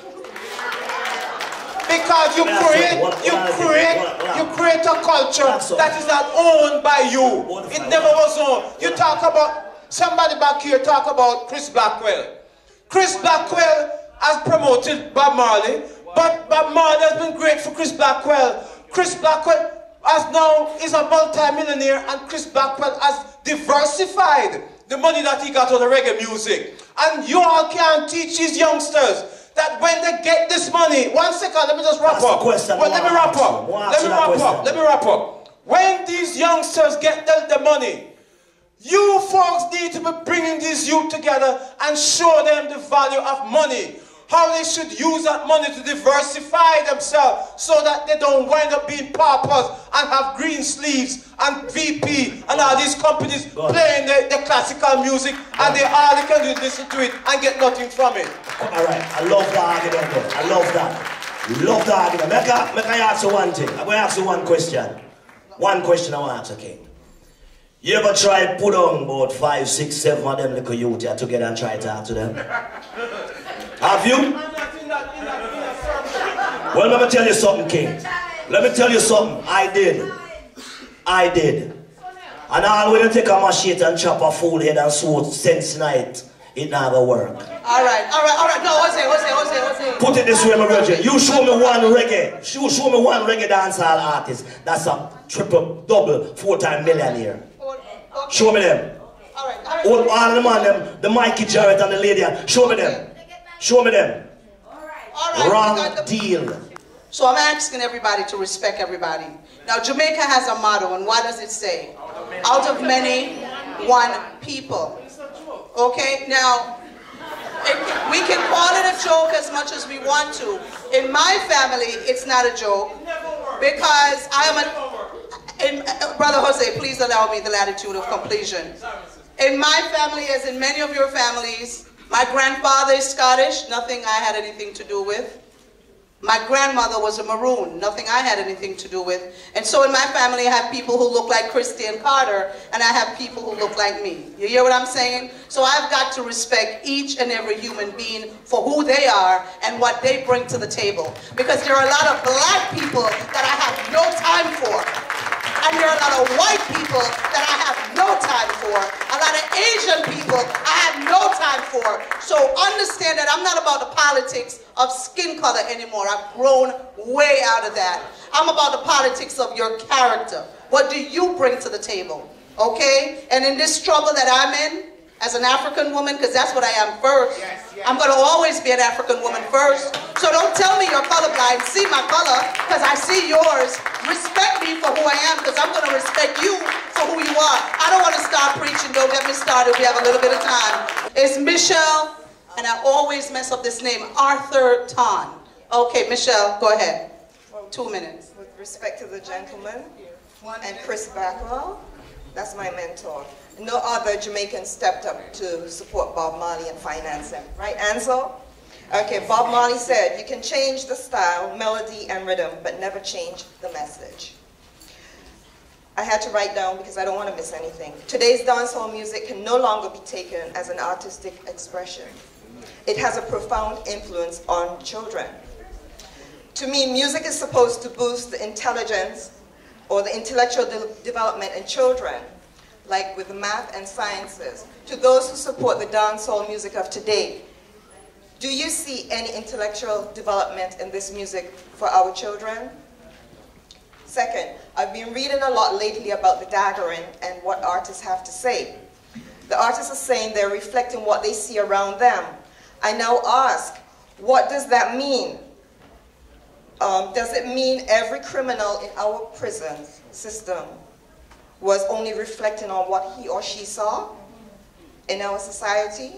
Because you create, you create, you create a culture that is not owned by you. It never was owned. You talk about, somebody back here talk about Chris Blackwell. Chris Blackwell has promoted Bob Marley, but Bob Marley has been great for Chris Blackwell. Chris Blackwell has now is a multi-millionaire, and Chris Blackwell has diversified the money that he got out of reggae music. And you all can teach these youngsters that when they get this money, one second, let me just wrap That's up. the question. Well, let me wrap up. Let me wrap question. up. Let me wrap up. When these youngsters get the, the money, you folks need to be bringing these youth together and show them the value of money. How they should use that money to diversify themselves so that they don't wind up being paupers and have green sleeves and V P and all these companies playing the, the classical music and they all they can do is listen to it and get nothing from it. Alright, I love the argument though. I love that. Love the argument. Make I, make I ask you one thing. I'm going to ask you one question. One question I want to ask you, King. You ever try put on about five, six, seven of them little youth here together and try to talk to them? Have you? Well, let me tell you something, King. Let me tell you something. I did. I did. And all when you take a machete and chop a fool head and sword sense night, it never work. All right, all right, all right. No, Jose, Jose, Jose, Jose. Put it this way, my brother. You show me one reggae. You show me one reggae dancehall artist. That's a triple, double, four-time millionaire. Show me them. All right, all right. All, all the man, them, the Mikey Jarrett and the lady. Show me them. Show me them. All right, Wrong deal. So I'm asking everybody to respect everybody. Now Jamaica has a motto, and what does it say? Out of many, one people. Okay, now it, we can call it a joke as much as we want to. In my family, it's not a joke because I am a, in, uh, Brother Jose, please allow me the latitude of completion. In my family, as in many of your families, my grandfather is Scottish, nothing I had anything to do with. My grandmother was a Maroon, nothing I had anything to do with. And so in my family, I have people who look like Christian Carter, and I have people who look like me. You hear what I'm saying? So I've got to respect each and every human being for who they are and what they bring to the table. Because there are a lot of black people that I have no time for. And there are a lot of white people that I have no time for. A lot of Asian people I have no time for. So understand that I'm not about the politics of skin color anymore. I've grown way out of that. I'm about the politics of your character. What do you bring to the table? Okay? And in this struggle that I'm in, as an African woman, because that's what I am first. Yes, yes. I'm going to always be an African woman first. So don't tell me you're colorblind. See my color, because I see yours. Respect me for who I am, because I'm going to respect you for who you are. I don't want to start preaching. Don't get me started. We have a little bit of time. It's Michelle, and I always mess up this name, Arthur Ton. Okay, Michelle, go ahead. Two minutes. With respect to the gentleman and Chris Backwell, that's my mentor. No other Jamaican stepped up to support Bob Marley and finance him. Right, Ansel? Okay, Bob Marley said, you can change the style, melody, and rhythm, but never change the message. I had to write down because I don't want to miss anything. Today's dancehall music can no longer be taken as an artistic expression. It has a profound influence on children. To me, music is supposed to boost the intelligence or the intellectual de development in children, like with math and sciences. To those who support the dancehall music of today, do you see any intellectual development in this music for our children? Second, I've been reading a lot lately about the daggering and what artists have to say. The artists are saying they're reflecting what they see around them. I now ask, what does that mean? Um, does it mean every criminal in our prison system was only reflecting on what he or she saw in our society?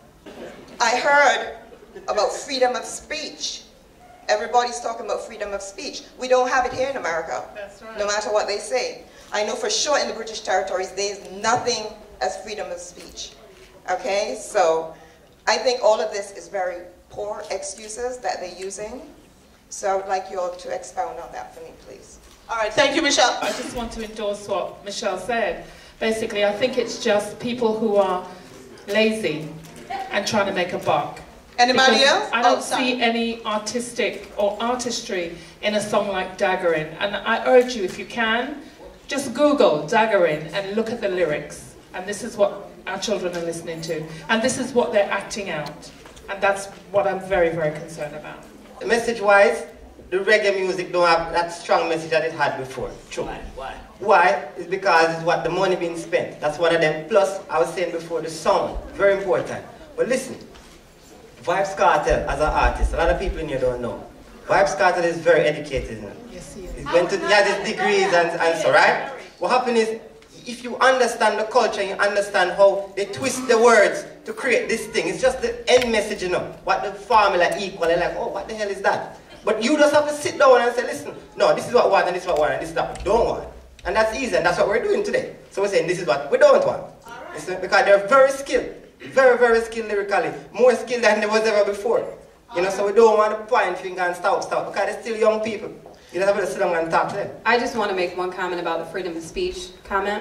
I heard about freedom of speech. Everybody's talking about freedom of speech. We don't have it here in America, That's right. No matter what they say. I know for sure in the British territories there's nothing as freedom of speech. Okay, so I think all of this is very poor excuses that they're using. So I would like you all to expound on that for me, please. All right, thank you, Michelle. I just want to endorse what Michelle said. Basically, I think it's just people who are lazy and trying to make a buck. Anybody because else? I don't oh, see any artistic or artistry in a song like Daggerin. And I urge you, if you can, just Google Daggerin and look at the lyrics. And this is what our children are listening to. And this is what they're acting out. And that's what I'm very, very concerned about. Message-wise, the reggae music don't have that strong message that it had before. True. Why? Why? Why? It's because it's what the money being spent. That's one of them. Plus, I was saying before, the sound. Very important. But listen, Vybz Kartel as an artist, a lot of people in here don't know. Vybz Kartel is very educated. Isn't it? Yes, he is. He went to, he has his degrees and, and so, right? What happened is, if you understand the culture and you understand how they twist the words to create this thing, it's just the end message, you know, what the formula equal, and like, oh, what the hell is that? But you just have to sit down and say, listen, no, this is what I want, and this is what I want, and this is what I don't want. And that's easy, and that's what we're doing today. So we're saying, this is what we don't want. Right. Because they're very skilled, very, very skilled lyrically, more skilled than there was ever before. You know, so we don't want to point finger and stop, stop, because they're still young people. You don't have to sit down and talk to them. I just want to make one comment about the freedom of speech comment.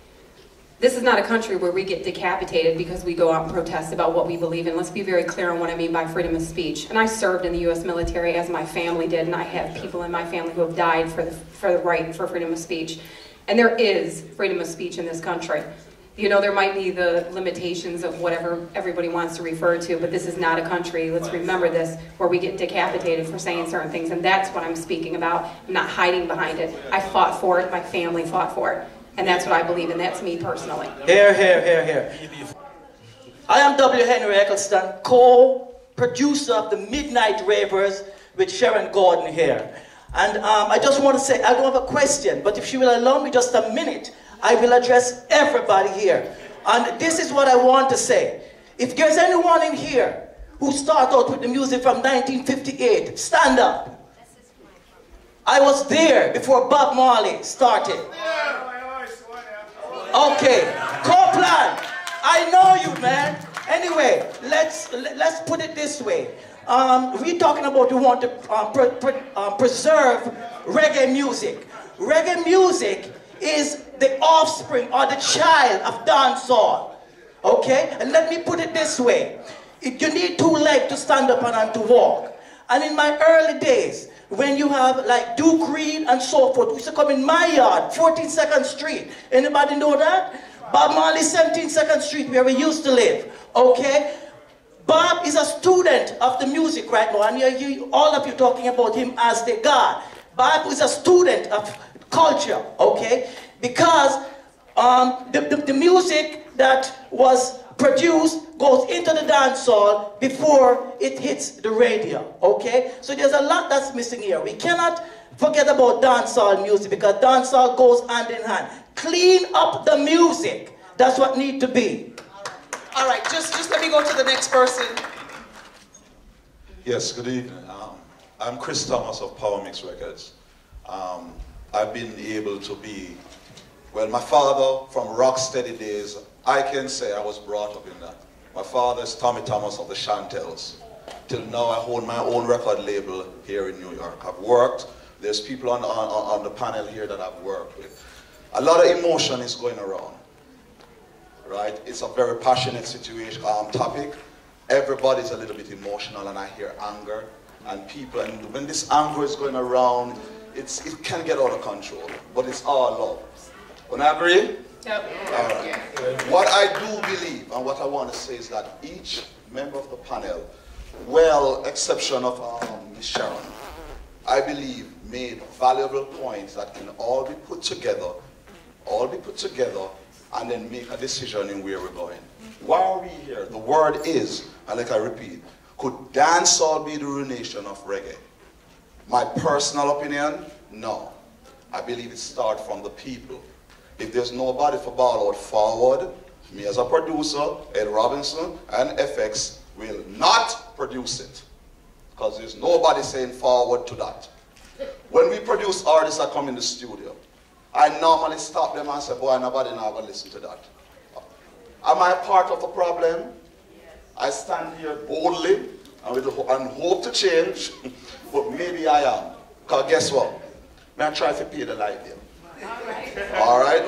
This is not a country where we get decapitated because we go out and protest about what we believe in. Let's be very clear on what I mean by freedom of speech. And I served in the U S military as my family did, and I have people in my family who have died for the, for the right for freedom of speech. And there is freedom of speech in this country. You know, there might be the limitations of whatever everybody wants to refer to, but this is not a country, let's remember this, where we get decapitated for saying certain things, and that's what I'm speaking about. I'm not hiding behind it. I fought for it, my family fought for it. And that's what I believe, and that's me personally. Here, here, here, here. I am W. Henry Eccleston, co-producer of the Midnight Ravers with Sharon Gordon here. And um, I just want to say, I don't have a question, but if she will allow me just a minute, I will address everybody here. And this is what I want to say. If there's anyone in here who started out with the music from nineteen fifty-eight, stand up. I was there before Bob Marley started. Okay, Copeland, I know you, man. Anyway, let's let's put it this way. Um, we're talking about we want to uh, pre pre uh, preserve reggae music. Reggae music is the offspring or the child of dancehall. Okay, and let me put it this way: it, you need two legs to stand up and, and to walk. And in my early days, when you have like Duke Reed and so forth, we used to come in my yard, fourteenth-second Street. Anybody know that? Bob Marley, seventeenth-second Street, where we used to live. Okay? Bob is a student of the music right now, and you, you, all of you talking about him as the God. Bob is a student of culture, okay? Because um, the, the, the music that was produced goes into the dance hall before it hits the radio, okay? So there's a lot that's missing here. We cannot forget about dancehall music because dancehall goes hand in hand. Clean up the music. That's what needs to be. All right, just, just let me go to the next person. Yes, good evening. Um, I'm Chris Thomas of Power Mix Records. Um, I've been able to be, well, my father from Rocksteady days, I can say I was brought up in that. My father is Tommy Thomas of the Chantels. Till now I hold my own record label here in New York. I've worked, there's people on, on, on the panel here that I've worked with. A lot of emotion is going around, right? It's a very passionate situation, um, topic. Everybody's a little bit emotional and I hear anger and people, and when this anger is going around, it's, it can get out of control, but it's all love. Wanna agree? Yep. All right. What I do believe and what I want to say is that each member of the panel, well, exception of um, Miz Sharon, I believe made valuable points that can all be put together, all be put together, and then make a decision in where we're going. Why are we here? The word is, and like I repeat, could dancehall be the ruination of reggae? My personal opinion, no. I believe it starts from the people. If there's nobody for ball out forward, me as a producer, Ed Robinson, and F X will not produce it. Because there's nobody saying forward to that. When we produce artists that come in the studio, I normally stop them and say, boy, nobody now will listen to that. Am I part of the problem? I stand here boldly and, with, and hope to change, but maybe I am. Because guess what? May I try to pay the light bill? All right?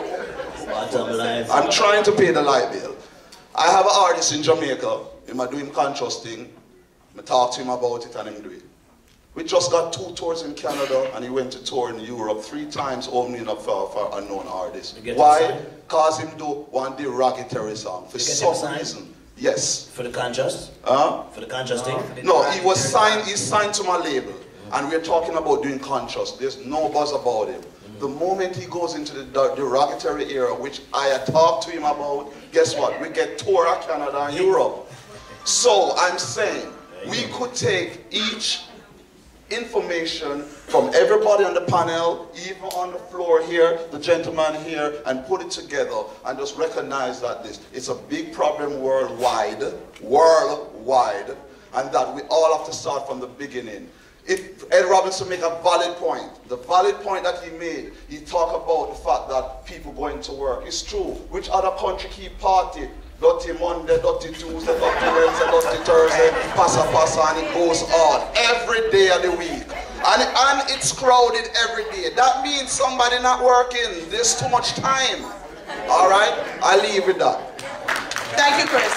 I'm trying to pay the light bill. I have an artist in Jamaica. Him a doing conscious thing. I talk to him about it and him do it. We just got two tours in Canada and he went to tour in Europe three times opening up for, for unknown artists. Why? Because him do one derogatory song. For some reason. Yes. For the conscious? Huh? For the conscious thing? No, he was signed, he's signed to my label. And we're talking about doing conscious. There's no buzz about him. The moment he goes into the derogatory era, which I had talked to him about, guess what? We get tour of Canada and Europe. So I'm saying we could take each information from everybody on the panel, even on the floor here, the gentleman here, and put it together and just recognize that this it's a big problem worldwide, worldwide, and that we all have to start from the beginning. If Ed Robinson make a valid point, the valid point that he made, he talked about the fact that people going to work. It's true. Which other country keep party? Dirty Monday, dirty Tuesday, dirty Wednesday, dirty Thursday, passa passa, and it goes on every day of the week. And, and it's crowded every day. That means somebody not working. There's too much time. All right? I leave with that. Thank you, Chris.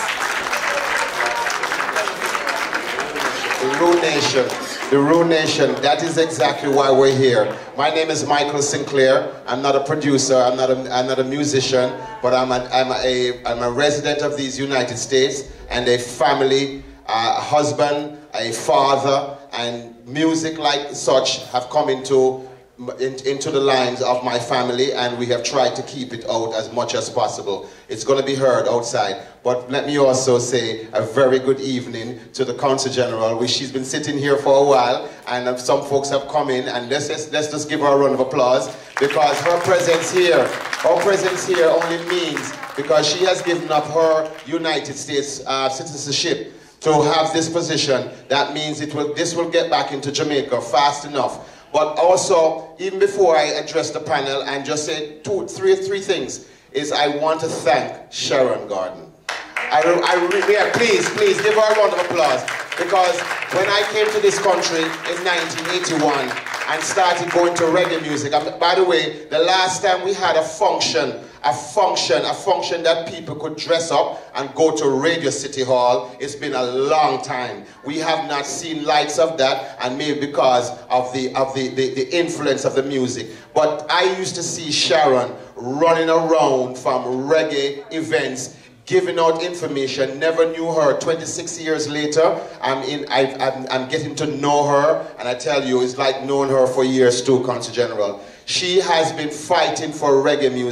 The ruination. The ruination. That is exactly why we're here. My name is Michael Sinclair. I'm not a producer. I'm not a, I'm not a musician. But I'm a, I'm, a, I'm a resident of these United States and a family, a husband, a father, and music like such have come into In, into the lines of my family, and we have tried to keep it out as much as possible. It's going to be heard outside. But let me also say a very good evening to the Consul General, which she's been sitting here for a while, and some folks have come in, and let's just, let's just give her a round of applause, because her presence here, her presence here only means because she has given up her United States uh, citizenship to have this position. That means it will, this will get back into Jamaica fast enough. But also, even before I address the panel and just say two, three, three things, is I want to thank Sharon Garden. I, I, yeah, please, please give her a round of applause. Because when I came to this country in nineteen eighty-one and started going to reggae music, and by the way, the last time we had a function, a function, a function that people could dress up and go to Radio City Hall, it's been a long time. We have not seen lights of that, and maybe because of the of the, the, the influence of the music. But I used to see Sharon running around from reggae events, giving out information. Never knew her. twenty-six years later, I'm, in, I've, I'm, I'm getting to know her, and I tell you, it's like knowing her for years too, Consul General. She has been fighting for reggae music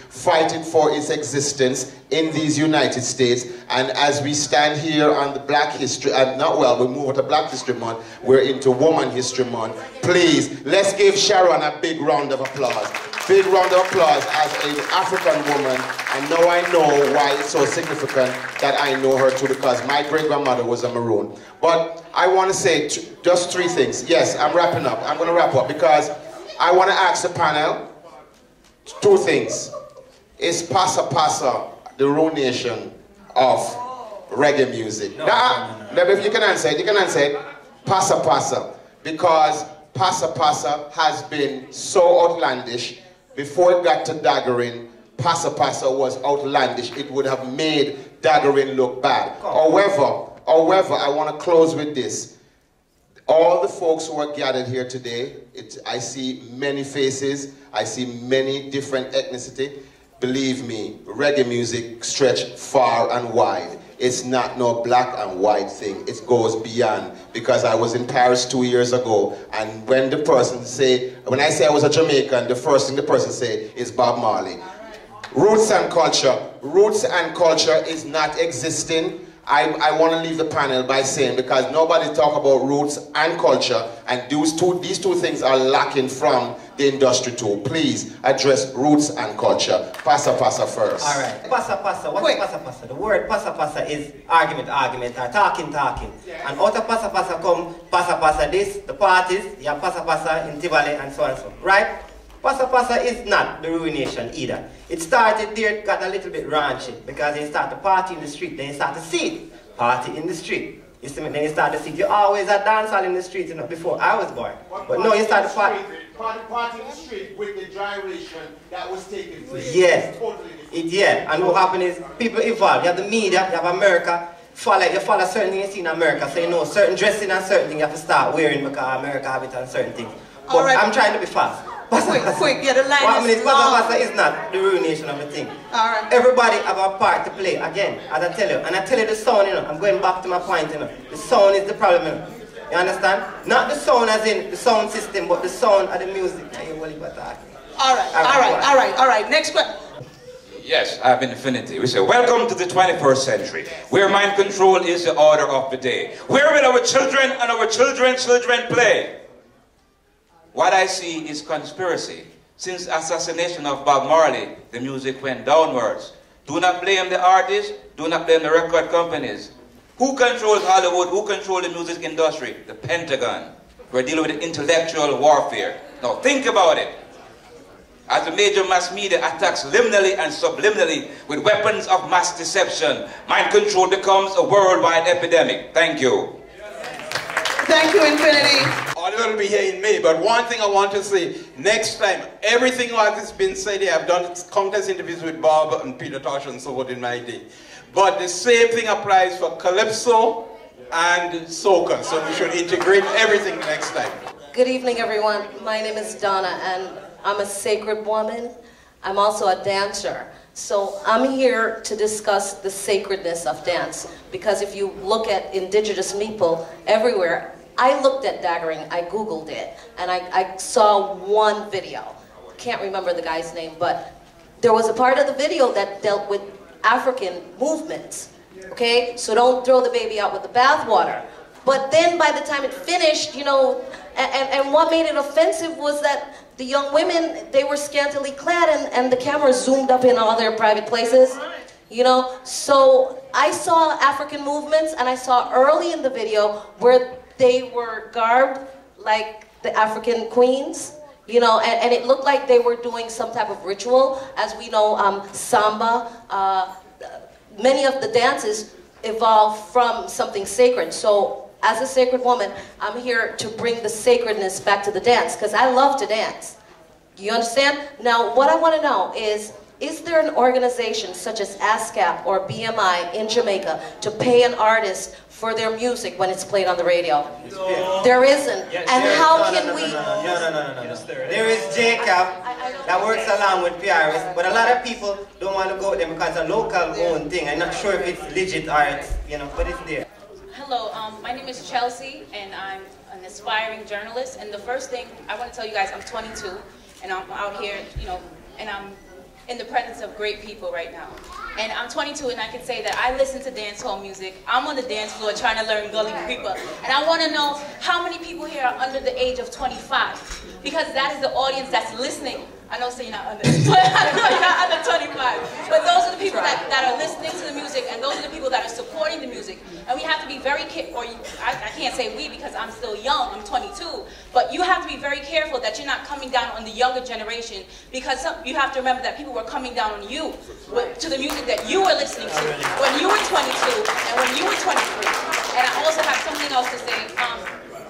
fighting for its existence in these United States. And as we stand here on the Black History, uh, not well, we move to Black History Month, we're into Woman History Month. Please, let's give Sharon a big round of applause. Big round of applause as an African woman. And now I know why it's so significant that I know her too, because my great-grandmother was a Maroon. But I want to say t just three things. Yes, I'm wrapping up. I'm going to wrap up because I want to ask the panel two things. Is Passa Passa the ruination of reggae music? No, nah, no, no, no. If you can answer it, you can answer it. Passa Passa. Because Passa Passa has been so outlandish. Before it got to daggering, Passa Passa was outlandish. It would have made daggering look bad. However, however, I want to close with this. All the folks who are gathered here today, it, I see many faces. I see many different ethnicity. Believe me, reggae music stretch far and wide. It's not no black and white thing. It goes beyond. Because I was in Paris two years ago, and when the person say, when I say I was a Jamaican, the first thing the person say is Bob Marley. Roots and culture. Roots and culture is not existing. I, I want to leave the panel by saying, because nobody talk about roots and culture, and these two, these two things are lacking from the industry too. Please address roots and culture. Passa Passa first. All right. Passa Passa. What's Passa Passa? The word Passa Passa is argument, argument, or talking, talking. And out of Passa Passa come Passa Passa this, the parties, you have Passa Passa in Tivoli and so on and so. Right? Passa Passa is not the ruination either. It started there, it got a little bit raunchy because they start to party in the street, then you start to see it. Party in the street. You see me? Then you start to see it. You always had dancehall in the street, you know, before I was born. But no, you start to party. Party, party in the street with the gyration that was taken place. Yes. It, yeah. And what happened is people evolve. You have the media, you have America. Follow, you follow certain things you see in America. So you know certain dressing and certain things you have to start wearing because America have it on certain things. But All right. I'm trying to be fast. Quick, quick, yeah, the line what is I mean, long. Passa Passa is not the ruination of the thing. All right. Everybody have a part to play, again, as I tell you. And I tell you the sound, you know, I'm going back to my point, you know. The sound is the problem, you know. You understand? Not the sound as in the sound system, but the sound of the music. All right, all right, all right, all right. Next question. Yes, I have Infinity. We say, welcome to the twenty-first century, where mind control is the order of the day. Where will our children and our children's children play? What I see is conspiracy. Since assassination of Bob Marley, the music went downwards. Do not blame the artists, do not blame the record companies. Who controls Hollywood? Who controls the music industry? The Pentagon. We're dealing with intellectual warfare. Now think about it. As the major mass media attacks liminally and subliminally with weapons of mass deception, mind control becomes a worldwide epidemic. Thank you. Thank you, Infinity. All will be here in May, but one thing I want to say, next time, everything like has been said here, I've done countless interviews with Bob and Peter Tosh and so forth in my day. But the same thing applies for Calypso and Soca, so we should integrate everything next time. Good evening, everyone. My name is Donna, and I'm a sacred woman. I'm also a dancer. So I'm here to discuss the sacredness of dance, because if you look at indigenous people everywhere, I looked at daggering, I Googled it, and I, I saw one video. Can't remember the guy's name, but there was a part of the video that dealt with African movements, okay? So don't throw the baby out with the bathwater. But then by the time it finished, you know, and, and, and what made it offensive was that the young women, they were scantily clad, and, and the camera zoomed up in all their private places, you know? So I saw African movements, and I saw early in the video where they were garbed like the African queens, you know, and, and it looked like they were doing some type of ritual. As we know, um, samba, uh, many of the dances evolved from something sacred. So as a sacred woman, I'm here to bring the sacredness back to the dance, because I love to dance. You understand? Now, what I want to know is, is there an organization such as ASCAP or B M I in Jamaica to pay an artist for their music when it's played on the radio? No. There isn't. Yes, and there is. how no, can no, no, we... No, no, no, no, no, no. Yes, there, there is J CAP that works along with P R S, but a lot of people don't want to go with them because it's a local owned thing. I'm not sure if it's legit or it's, you know, but it's there. Hello, um, my name is Chelsea, and I'm an aspiring journalist. And the first thing I want to tell you guys, I'm twenty-two, and I'm out here, you know, and I'm in the presence of great people right now. And I'm twenty-two and I can say that I listen to dancehall music. I'm on the dance floor trying to learn gully creeper. And I want to know how many people here are under the age of twenty-five. Because that is the audience that's listening. I know, so you're not under, you're not under twenty-five. But those are the people that, that are listening to the music, and those are the people that are supporting the music. And we have to be very careful, or you, I, I can't say we because I'm still young, I'm twenty-two, but you have to be very careful that you're not coming down on the younger generation, because some, you have to remember that people were coming down on you with, to the music that you were listening to when you were twenty-two and when you were twenty-three. And I also have something else to say. Um,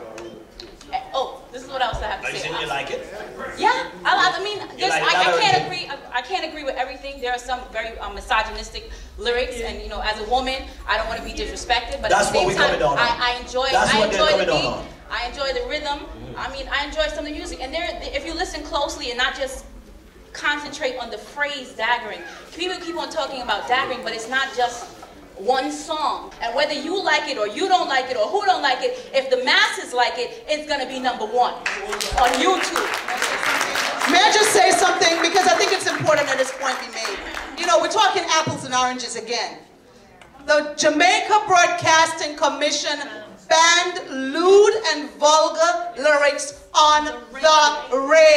Oh, this is what else I have to Are you say. saying you like it? Yeah, I, I mean, there's, like I, I that can't or- agree. I, I can't agree with everything. There are some very um, misogynistic lyrics, and you know, as a woman, I don't want to be disrespected, but That's at the what same we time, coming down on. I, I enjoy. That's I what they're enjoy the coming beat. down on. I enjoy the rhythm. I mean, I enjoy some of the music, and there, if you listen closely and not just concentrate on the phrase daggering, people keep on talking about daggering, but it's not just one song. And whether you like it or you don't like it or who don't like it, if the masses like it, it's going to be number one on YouTube. May I just say something? Because I think it's important that this point be made. You know, we're talking apples and oranges again. The Jamaica Broadcasting Commission banned lewd and vulgar lyrics on the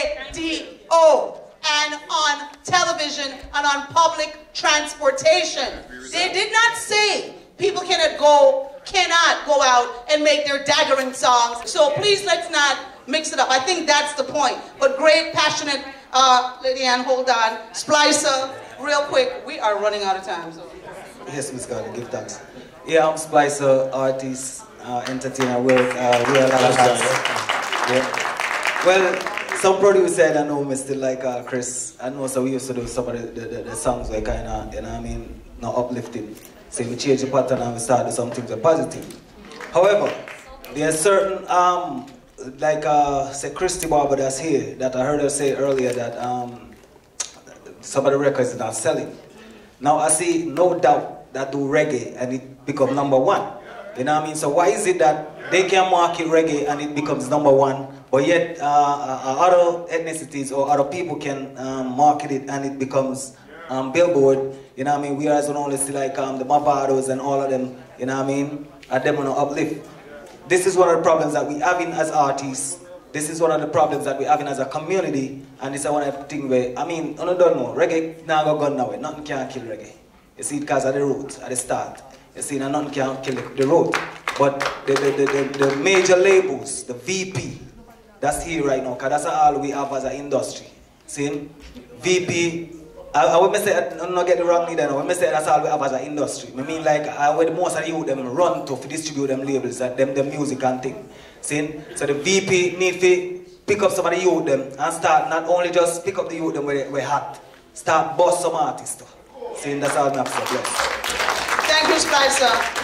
radio and on television and on public transportation. They did not say people cannot go, cannot go out and make their daggering songs. So please let's not mix it up. I think that's the point. But great, passionate, uh, Lady Ann, hold on. Splicer, real quick, we are running out of time. So. Yes, Miss God, give thanks. Yeah, I'm Splicer, artist, uh, entertainer, work, uh, wear a lot of hats. Yeah. Well, some producer said I know me still like uh, Chris. I know so we used to do some of the, the, the, the songs were kind of, you know what I mean, not uplifting. So we change the pattern and we start to something that positive. However, there are certain, um, like uh, say Christy Barber that's here, that I heard her say earlier that um, some of the records are not selling. Now I see no doubt that do reggae and it become number one. You know what I mean? So why is it that they can market reggae and it becomes number one, but yet uh, uh, other ethnicities or other people can um, market it and it becomes um, Billboard? You know what I mean? We are only see like um, the Barbados and all of them, you know what I mean? And them on an uplift. This is one of the problems that we having as artists. This is one of the problems that we having as a community, and this is one of the things where, I mean, I don't know, reggae now go gone now, nothing can kill reggae. You see it because of the roots, at the start. You see, now nothing can kill the root. But the, the, the, the, the major labels, the V P, that's here right now, because that's all we have as an industry. See, V P, I, I would say, I'm not get the wrong either, I would say that's all we have as an industry. I mean, like, I would most of the youth them run to distribute them labels, them, them music and thing. See, so the V P need to pick up some of the youth them and start not only just pick up the youth them where they hot, start bust some artists too. See, that's all I'm saying. Thank you, Splicer.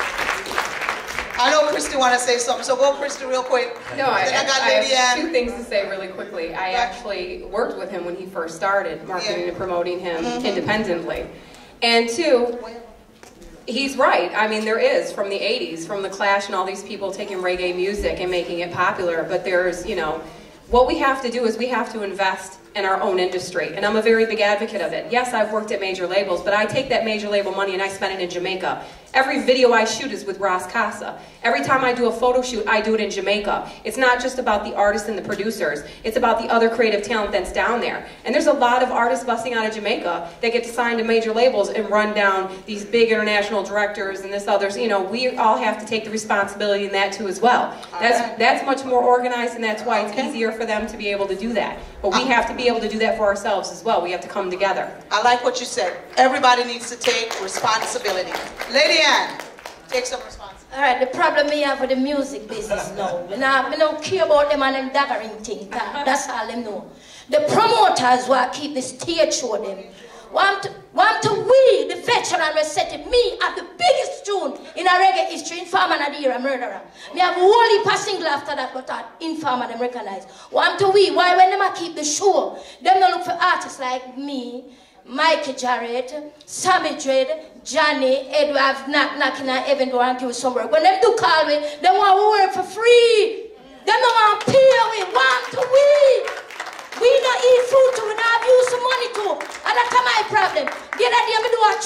I know Christy want to say something, so go Christy real quick. No, I, then I got I Lady have Ann. two things to say really quickly. I actually worked with him when he first started marketing Yeah. and promoting him Mhm. independently. And two, he's right. I mean, there is, from the eighties, from The Clash and all these people taking reggae music and making it popular, but there's, you know, what we have to do is we have to invest in our own industry, and I'm a very big advocate of it. Yes, I've worked at major labels, but I take that major label money and I spend it in Jamaica. Every video I shoot is with Ras Casa. Every time I do a photo shoot, I do it in Jamaica. It's not just about the artists and the producers. It's about the other creative talent that's down there. And there's a lot of artists busting out of Jamaica that get signed to major labels and run down these big international directors and this others. You know, we all have to take the responsibility in that too as well. That's, that's much more organized, and that's why it's easier for them to be able to do that. But we have to be able to do that for ourselves as well. We have to come together. I like what you said. Everybody needs to take responsibility. Lady Ann, take some responsibility. All right, the problem me have with the music business now, me not, me don't care about them and them daggering thing. That, that's all them know. The promoters want to keep the stage show them. Want to, want to we, the veteran, recited me have the biggest tune in a reggae history, Informer Nadira, Murderer. Me have a whole heap of single after that, but that Informer them recognize. Want to we, why when them a keep the show, them don't look for artists like me, Mikey Jarrett, Sammy Dread, Johnny, Edward, knock, knocking on heaven door and give some work. When them do call me, they want to work for free. Them don't want to pay we, want to we. We don't eat food too, we don't have use some money too. And that's my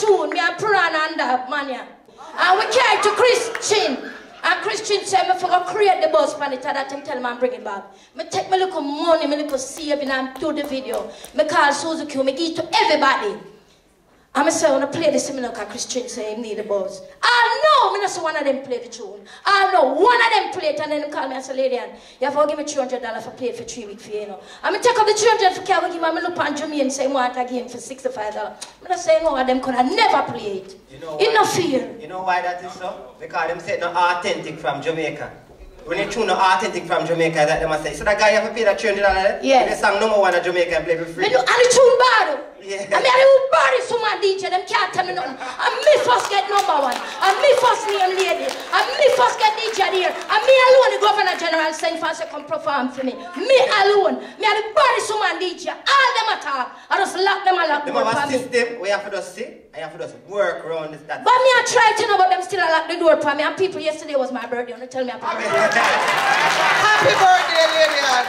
tune, me and Puran and that mania. And we carry to Christian. And Christian said, me forgot create the buzz pan it, that him tell me and bring it back. Me take my little money, my little saving and do the video. Me call Suzuki, me give it to everybody. And I say, I want to play this, I look at Christian say he need the buzz. I know, I not see one of them play the tune. I know, one of them play it and then they call me and say, lady, you have to give me two hundred dollars for play it for three weeks for you, you know. And I take up the two hundred dollars for car, I give him, I look on Jamaica and say, I want to give him for sixty-five dollars. I not say, no, them could have never play it. You know in no fear. You know why that is so? Because them say no authentic from Jamaica. When you tune no authentic from Jamaica, that them say, so that guy have to pay that two hundred dollars? Yeah. The song number one of Jamaica and play for free. Me do, and the tune bad. Yeah. I mean, I do bad is some D J, them can't tell me nothing. And me first get number one. And me first name lady. And me first get D J there. And me alone, the Governor General sent for us to come perform for me. Me alone. Me are the baddest woman D J. All them attack. I just lock them and lock them Them up have for a me. system, we have to just sit, I have to just work around this. That But me I try to know, but them still lock the door for me. And people, yesterday was my birthday. And they tell me happy birthday. Happy birthday, Lillian.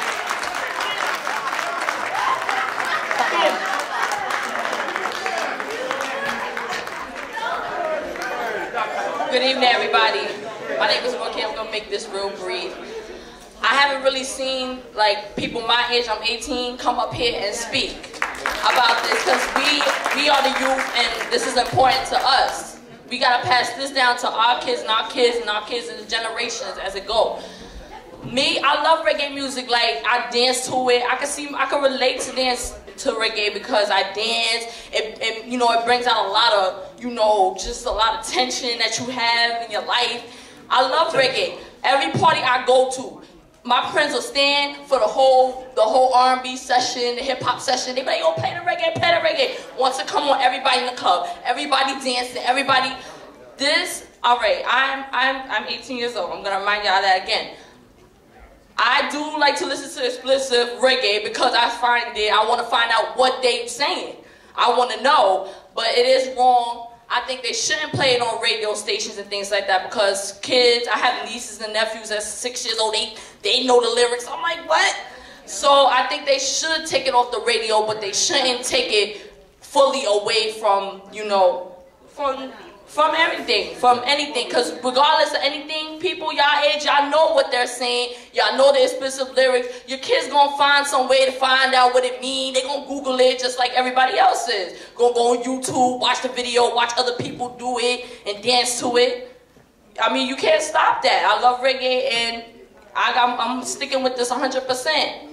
Good evening, everybody. My name is Rocky. I'm gonna make this real brief. I haven't really seen like people my age, I'm eighteen, come up here and speak about this because we we are the youth and this is important to us. We gotta pass this down to our kids and our kids and our kids and the generations as it go. Me, I love reggae music. Like I dance to it. I can see, I can relate to dance to reggae because I dance. It, it, you know, it brings out a lot of, you know, just a lot of tension that you have in your life. I love reggae. Every party I go to, my friends will stand for the whole, the whole R and B session, the hip hop session. They be like, yo, play the reggae, play the reggae. Once it come on, everybody in the club, everybody dancing, everybody. This, all right. I'm, I'm, I'm eighteen years old. I'm gonna remind y'all that again. I do like to listen to explicit reggae because I find it, I want to find out what they're saying. I want to know, but it is wrong. I think they shouldn't play it on radio stations and things like that because kids, I have nieces and nephews that's six years old, they, they know the lyrics. I'm like, what? So I think they should take it off the radio, but they shouldn't take it fully away from, you know, from... From everything, from anything, because regardless of anything, people y'all age, y'all know what they're saying, y'all know the explicit lyrics. Your kids gonna find some way to find out what it means. They gonna Google it just like everybody else is. Gonna go on YouTube, watch the video, watch other people do it, and dance to it. I mean, you can't stop that. I love reggae, and I, I'm, I'm sticking with this one hundred percent.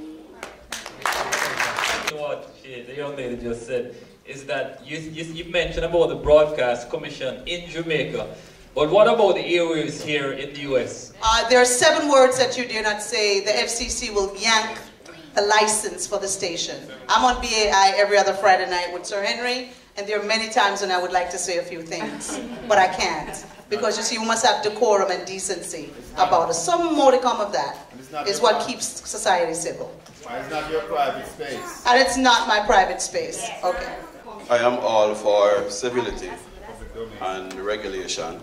What she, the young lady just said is that you, you, you mentioned about the Broadcast Commission in Jamaica, but what about the airwaves here in the U S? Uh, there are seven words that you dare not say. The F C C will yank the license for the station. I'm on B A I every other Friday night with Sir Henry, and there are many times when I would like to say a few things, but I can't. Because you see, you must have decorum and decency about it. Some modicum of that is what keeps society civil. It's not your private space. And it's not my private space. Okay. I am all for civility and regulation,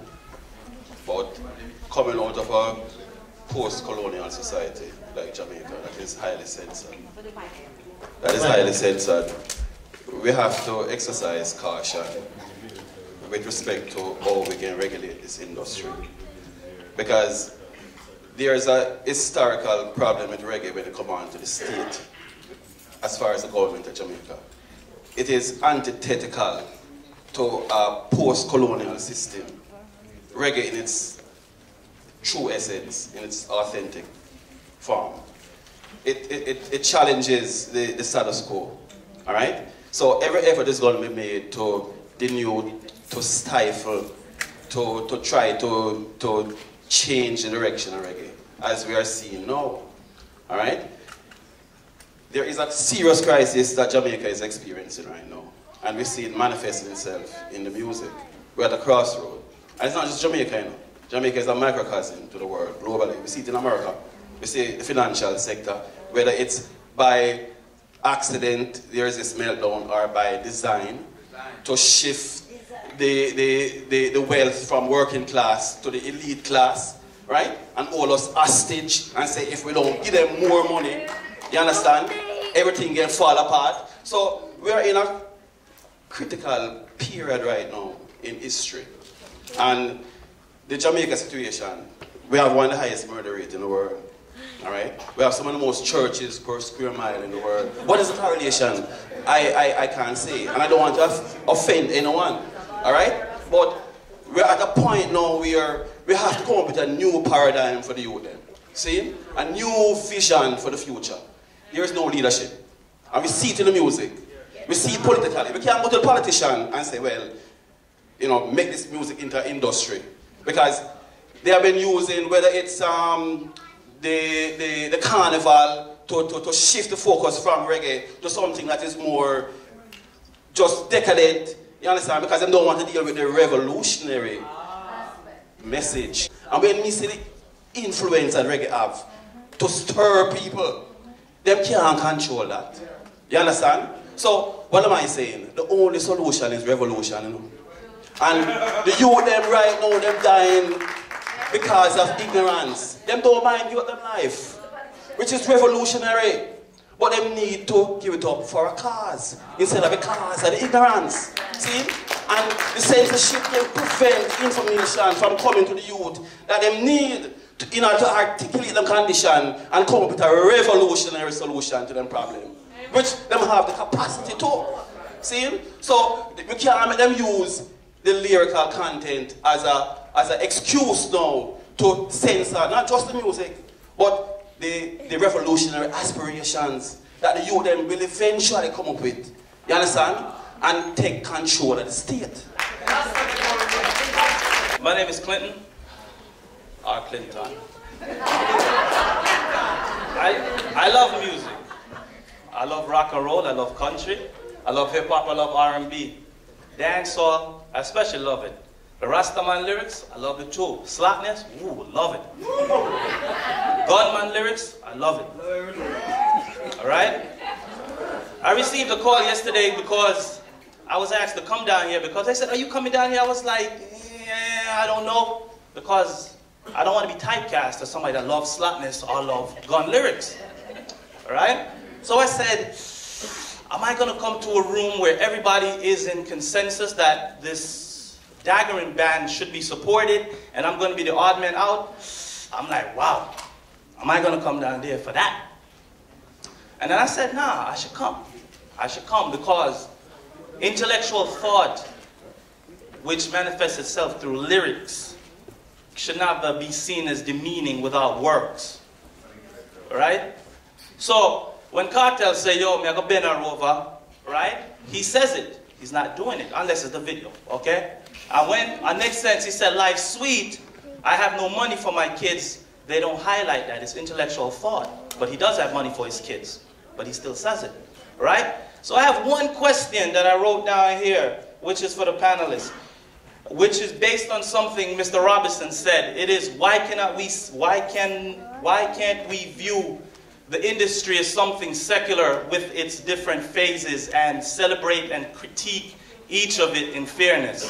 but coming out of a post-colonial society like Jamaica, that is highly censored. That is highly censored. We have to exercise caution with respect to how we can regulate this industry. Because there is a historical problem with reggae when it comes on to the state, as far as the government of Jamaica. It is antithetical to a post-colonial system. Reggae in its true essence, in its authentic form. It, it, it, it challenges the, the status quo, all right? So every effort is going to be made to denude, to stifle, to, to try to, to change the direction of reggae, as we are seeing now, all right? There is a serious crisis that Jamaica is experiencing right now, and we see it manifesting itself in the music. We're at a crossroad. And it's not just Jamaica, you know. Jamaica is a microcosm to the world, globally. We see it in America. We see the financial sector, whether it's by accident, there is this meltdown, or by design, to shift the, the, the, the wealth from working class to the elite class, right? And hold us hostage and say, if we don't give them more money, you understand? Everything can fall apart. So we are in a critical period right now in history. And the Jamaica situation, we have one of the highest murder rate in the world. All right? We have some of the most churches per square mile in the world. What is the correlation? I, I, I can't say. And I don't want to offend anyone. All right? But we're at a point now where we have to come up with a new paradigm for the youth then. See? A new vision for the future. There is no leadership. And we see it in the music. We see it politically. We can't go to the politician and say, well, you know, make this music into industry. Because they have been using, whether it's um, the, the, the carnival to, to, to shift the focus from reggae to something that is more just decadent. You understand? Because they don't want to deal with the revolutionary message. And when we see the influence that reggae have to stir people, them can't control that. You understand? So, what am I saying? The only solution is revolution, you know? And the youth them right now, them dying because of ignorance. Them don't mind you them life, which is revolutionary. But them need to give it up for a cause, instead of a cause of the ignorance. See? And the censorship can prevent information from coming to the youth that they need to, in order to articulate them condition and come up with a revolutionary solution to them problem, which them have the capacity to. See? So we can't make them use the lyrical content as a as an excuse now to censor not just the music, but the, the revolutionary aspirations that the youth them will eventually come up with. You understand? And take control of the state. My name is Clinton, or Clinton. I, I love music. I love rock and roll, I love country, I love hip hop, I love R and B. Dancehall, I especially love it. The Rastaman lyrics, I love it too. Slackness, ooh, love it. Gunman lyrics, I love it. All right? I received a call yesterday because I was asked to come down here because they said, are you coming down here? I was like, yeah, I don't know. Because I don't want to be typecast as somebody that loves slackness or love gun lyrics. All right? So I said, am I going to come to a room where everybody is in consensus that this daggering band should be supported and I'm going to be the odd man out? I'm like, wow, am I going to come down there for that? And then I said, nah, I should come. I should come because intellectual thought, which manifests itself through lyrics, should not be seen as demeaning without works. All right? So, when Cartel say, yo, me I go bend her over, right? He says it. He's not doing it, unless it's the video, okay? And when, our next sentence, he said, life's sweet, I have no money for my kids. They don't highlight that, it's intellectual thought. But he does have money for his kids, but he still says it, right? So I have one question that I wrote down here, which is for the panelists, which is based on something Mister Robinson said. It is, why cannot we, why can, why can't we view the industry as something secular with its different phases and celebrate and critique each of it in fairness?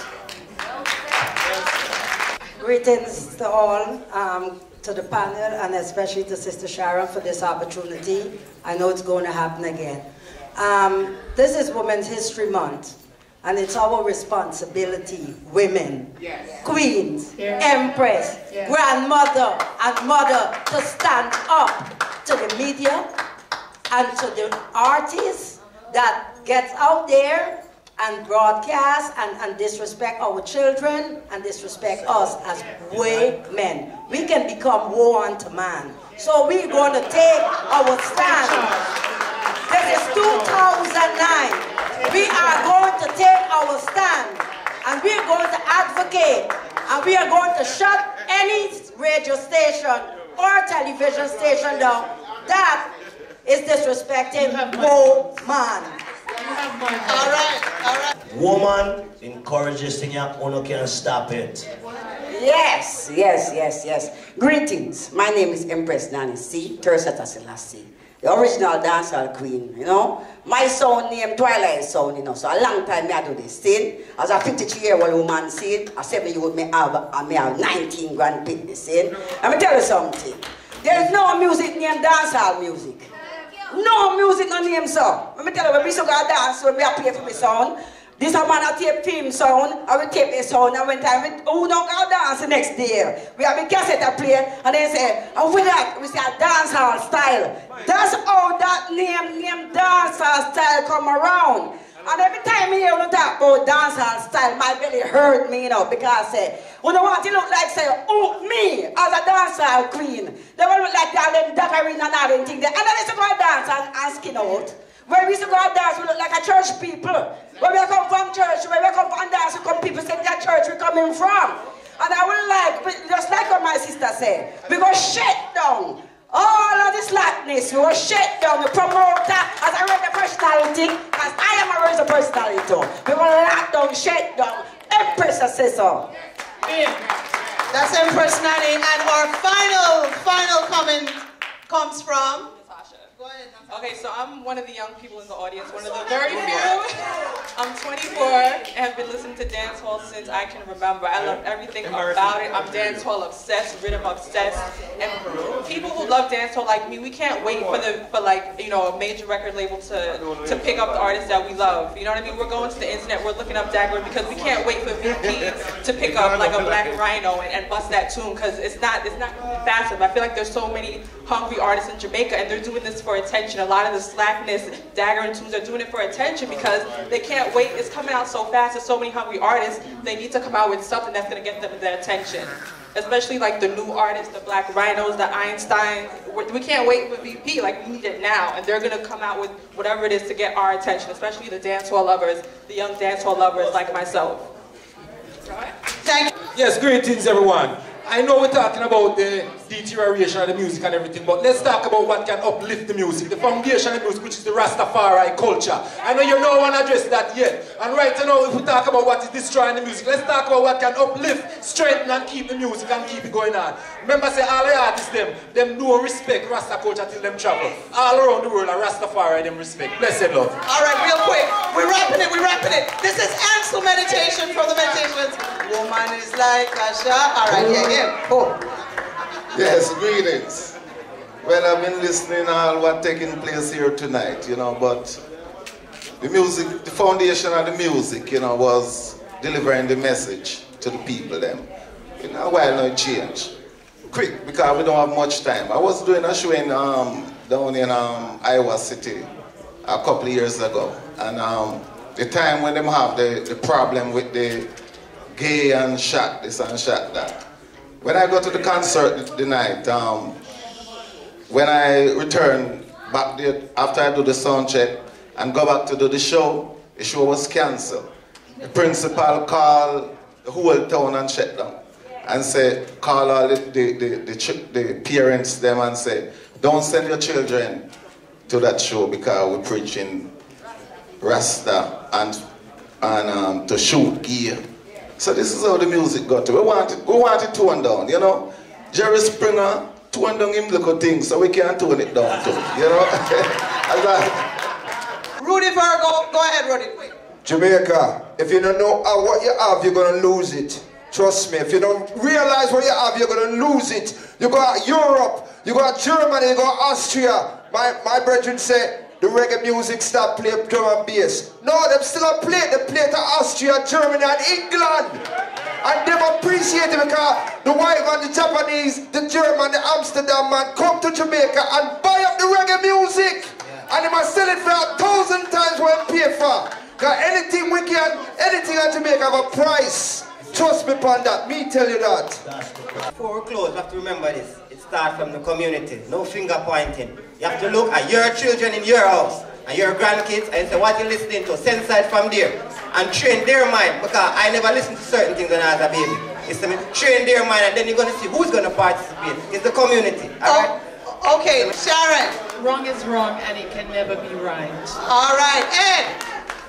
Greetings to all, um, to the panel, and especially to Sister Sharon for this opportunity. I know it's going to happen again. Um, this is Women's History Month, and it's our responsibility, women, yes. queens, yes. empress, yes. grandmother, and mother, to stand up to the media and to the artists that gets out there and broadcast and, and disrespect our children and disrespect us as women. We can become woman to man. So we're going to take our stand. This is two thousand nine. We are going to take our stand and we are going to advocate and we are going to shut any radio station or television station down that is disrespecting woman. All right, all right. Woman encourages things, you can stop it. Yes, yes, yes, yes. Greetings. My name is Empress Nani C. Terseta Selassie, the original dancehall queen, you know. My son named Twilight Sound, you know, so a long time me I do this thing. As a fifty-three-year-old woman, see, I said me you would me have, uh, me have nineteen grand pick this thing. Let me tell you something. There is no music named dancehall music. No music no name so. Let me tell you, when we so got dance, when we are pay for my son, This a man a tape film sound, I will tape the sound, and when time we who don't go dance the next day. We have a cassette to play, and they say, and with that, we say a dancehall style. That's how that name, name dancehall style come around. And every time I hear you talk about dancehall style, my belly hurt me, you know, because say, when I want to look like, say, oh, me, as a dancehall queen, they will look like all them daggering and all them things. And then they used to go dance and, and skin out. When we used to go dance, we look like a church people. When we come from church, when we come from dance, we come people say, that church we coming from. And I would like, just like what my sister said, we go shut down all of this slackness. We go shut down the promoter as a reggae personality, as I am a reggae personality too. We go lock down, shut down. Empress says so. That's Empress Nanny, and our final, final comment comes from... Okay, so I'm one of the young people in the audience, one of the very few. I'm twenty-four and have been listening to dancehall since I can remember. I love everything about it. I'm dancehall obsessed, rhythm obsessed, and people who love dancehall like me, we can't wait for the for like you know a major record label to to pick up the artists that we love. You know what I mean? We're going to the internet, we're looking up Dagger because we can't wait for V P to pick up like a Black Rhino and, and bust that tune because it's not it's not really fast enough. I feel like there's so many hungry artists in Jamaica and they're doing this for attention. A lot of the slackness, Dagger and Tunes are doing it for attention because they can't wait. It's coming out so fast. There's so many hungry artists. They need to come out with something that's going to get them their attention. Especially like the new artists, the Black Rhinos, the Einsteins. We can't wait for V P. Like we need it now. And they're going to come out with whatever it is to get our attention, especially the dancehall lovers, the young dancehall lovers like myself. Thank you. Yes, greetings everyone. I know we're talking about the deterioration of the music and everything, but let's talk about what can uplift the music, the foundation of the music, which is the Rastafari culture. I know you don't want to address that yet. And right now, if we talk about what is destroying the music, let's talk about what can uplift, strengthen, and keep the music and keep it going on. Remember, say all the artists, them, them no respect Rasta culture till them travel. All around the world, and Rastafari, them respect. Blessed love. All right, real quick. We're wrapping it, we're wrapping it. This is Ansel Meditation from the Meditations. Woman is like a shot. All right, yeah, yeah. Oh. Yes, greetings. Well, I've been listening to all what's taking place here tonight, you know, but the music, the foundation of the music, you know, was delivering the message to the people them. You know, while no change. Quick, because we don't have much time. I was doing a show in, um, down in um, Iowa City a couple of years ago, and um, the time when them have the, the problem with the gay and shot this and shot that. When I go to the concert the night, um, when I return back there after I do the sound check and go back to do the show, the show was cancelled. The principal called the whole town and shut down and say, call all the, the, the, the, the parents them and say, don't send your children to that show because we're preaching Rasta and, and um, to shoot gear. So this is how the music got to. We want it, we want it toned down, you know. Jerry Springer toned down him little things so we can tone it down too, you know. Rudy Virgo, go ahead, Rudy. Quick. Jamaica, if you don't know uh, what you have, you're gonna lose it. Trust me, if you don't realize what you have, you're gonna lose it. You got Europe, you got Germany, you got Austria. My my brethren say the reggae music stop play drum and bass. No, them still play. They play to Austria, Germany, and England. And them appreciate it because the white man, the Japanese, the German, the Amsterdam man come to Jamaica and buy up the reggae music. Yeah. And they must sell it for a thousand times what they pay for. Because anything we can, anything in Jamaica have a price. Trust me upon that. Me tell you that. Before we close, you have to remember this. It starts from the community. No finger pointing. You have to look at your children in your house and your grandkids and say what you're listening to. Sensitize from there and train their mind, because I never listened to certain things when I was a baby. It's to me, train their mind, and then you're going to see who's going to participate. It's the community. All right? Oh, okay, Sharon. Wrong is wrong and it can never be right. All right, Ed.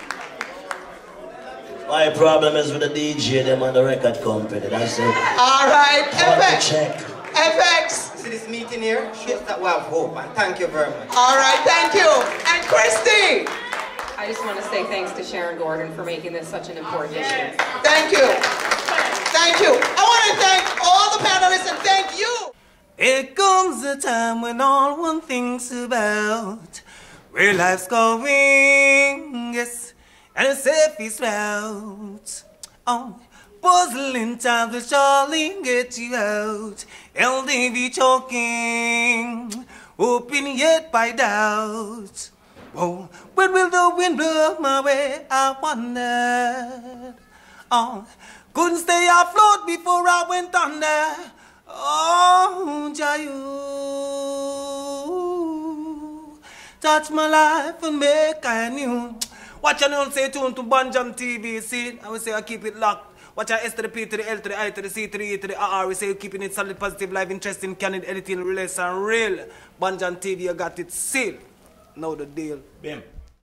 My problem is with the D J, them and the record company, that's it. All right, F X. Check. F X. See this meeting here? Shows that we have hope, and thank you very much. All right, thank you. And Christy. I just want to say thanks to Sharon Gordon for making this such an important issue. Thank you. Thank you. I want to thank all the panelists and thank you. It comes a time when all one thinks about where life's going, yes. and a safest route. Oh, puzzling times will surely get you out. L D V choking, hoping yet by doubt. Oh, when will the wind blow my way? I wondered. Oh, couldn't stay afloat before I went under. Oh, Jayu, touch my life and make I new. Watch your own say tune to BonJamTV. See, I will say I keep it locked. Watch our S to the P to the L to the I to the C to the E to the R. We say keeping it solid, positive, live, interesting, candid, editing, relation, real. BonJamTV, you got it sealed. Know the deal. Bim.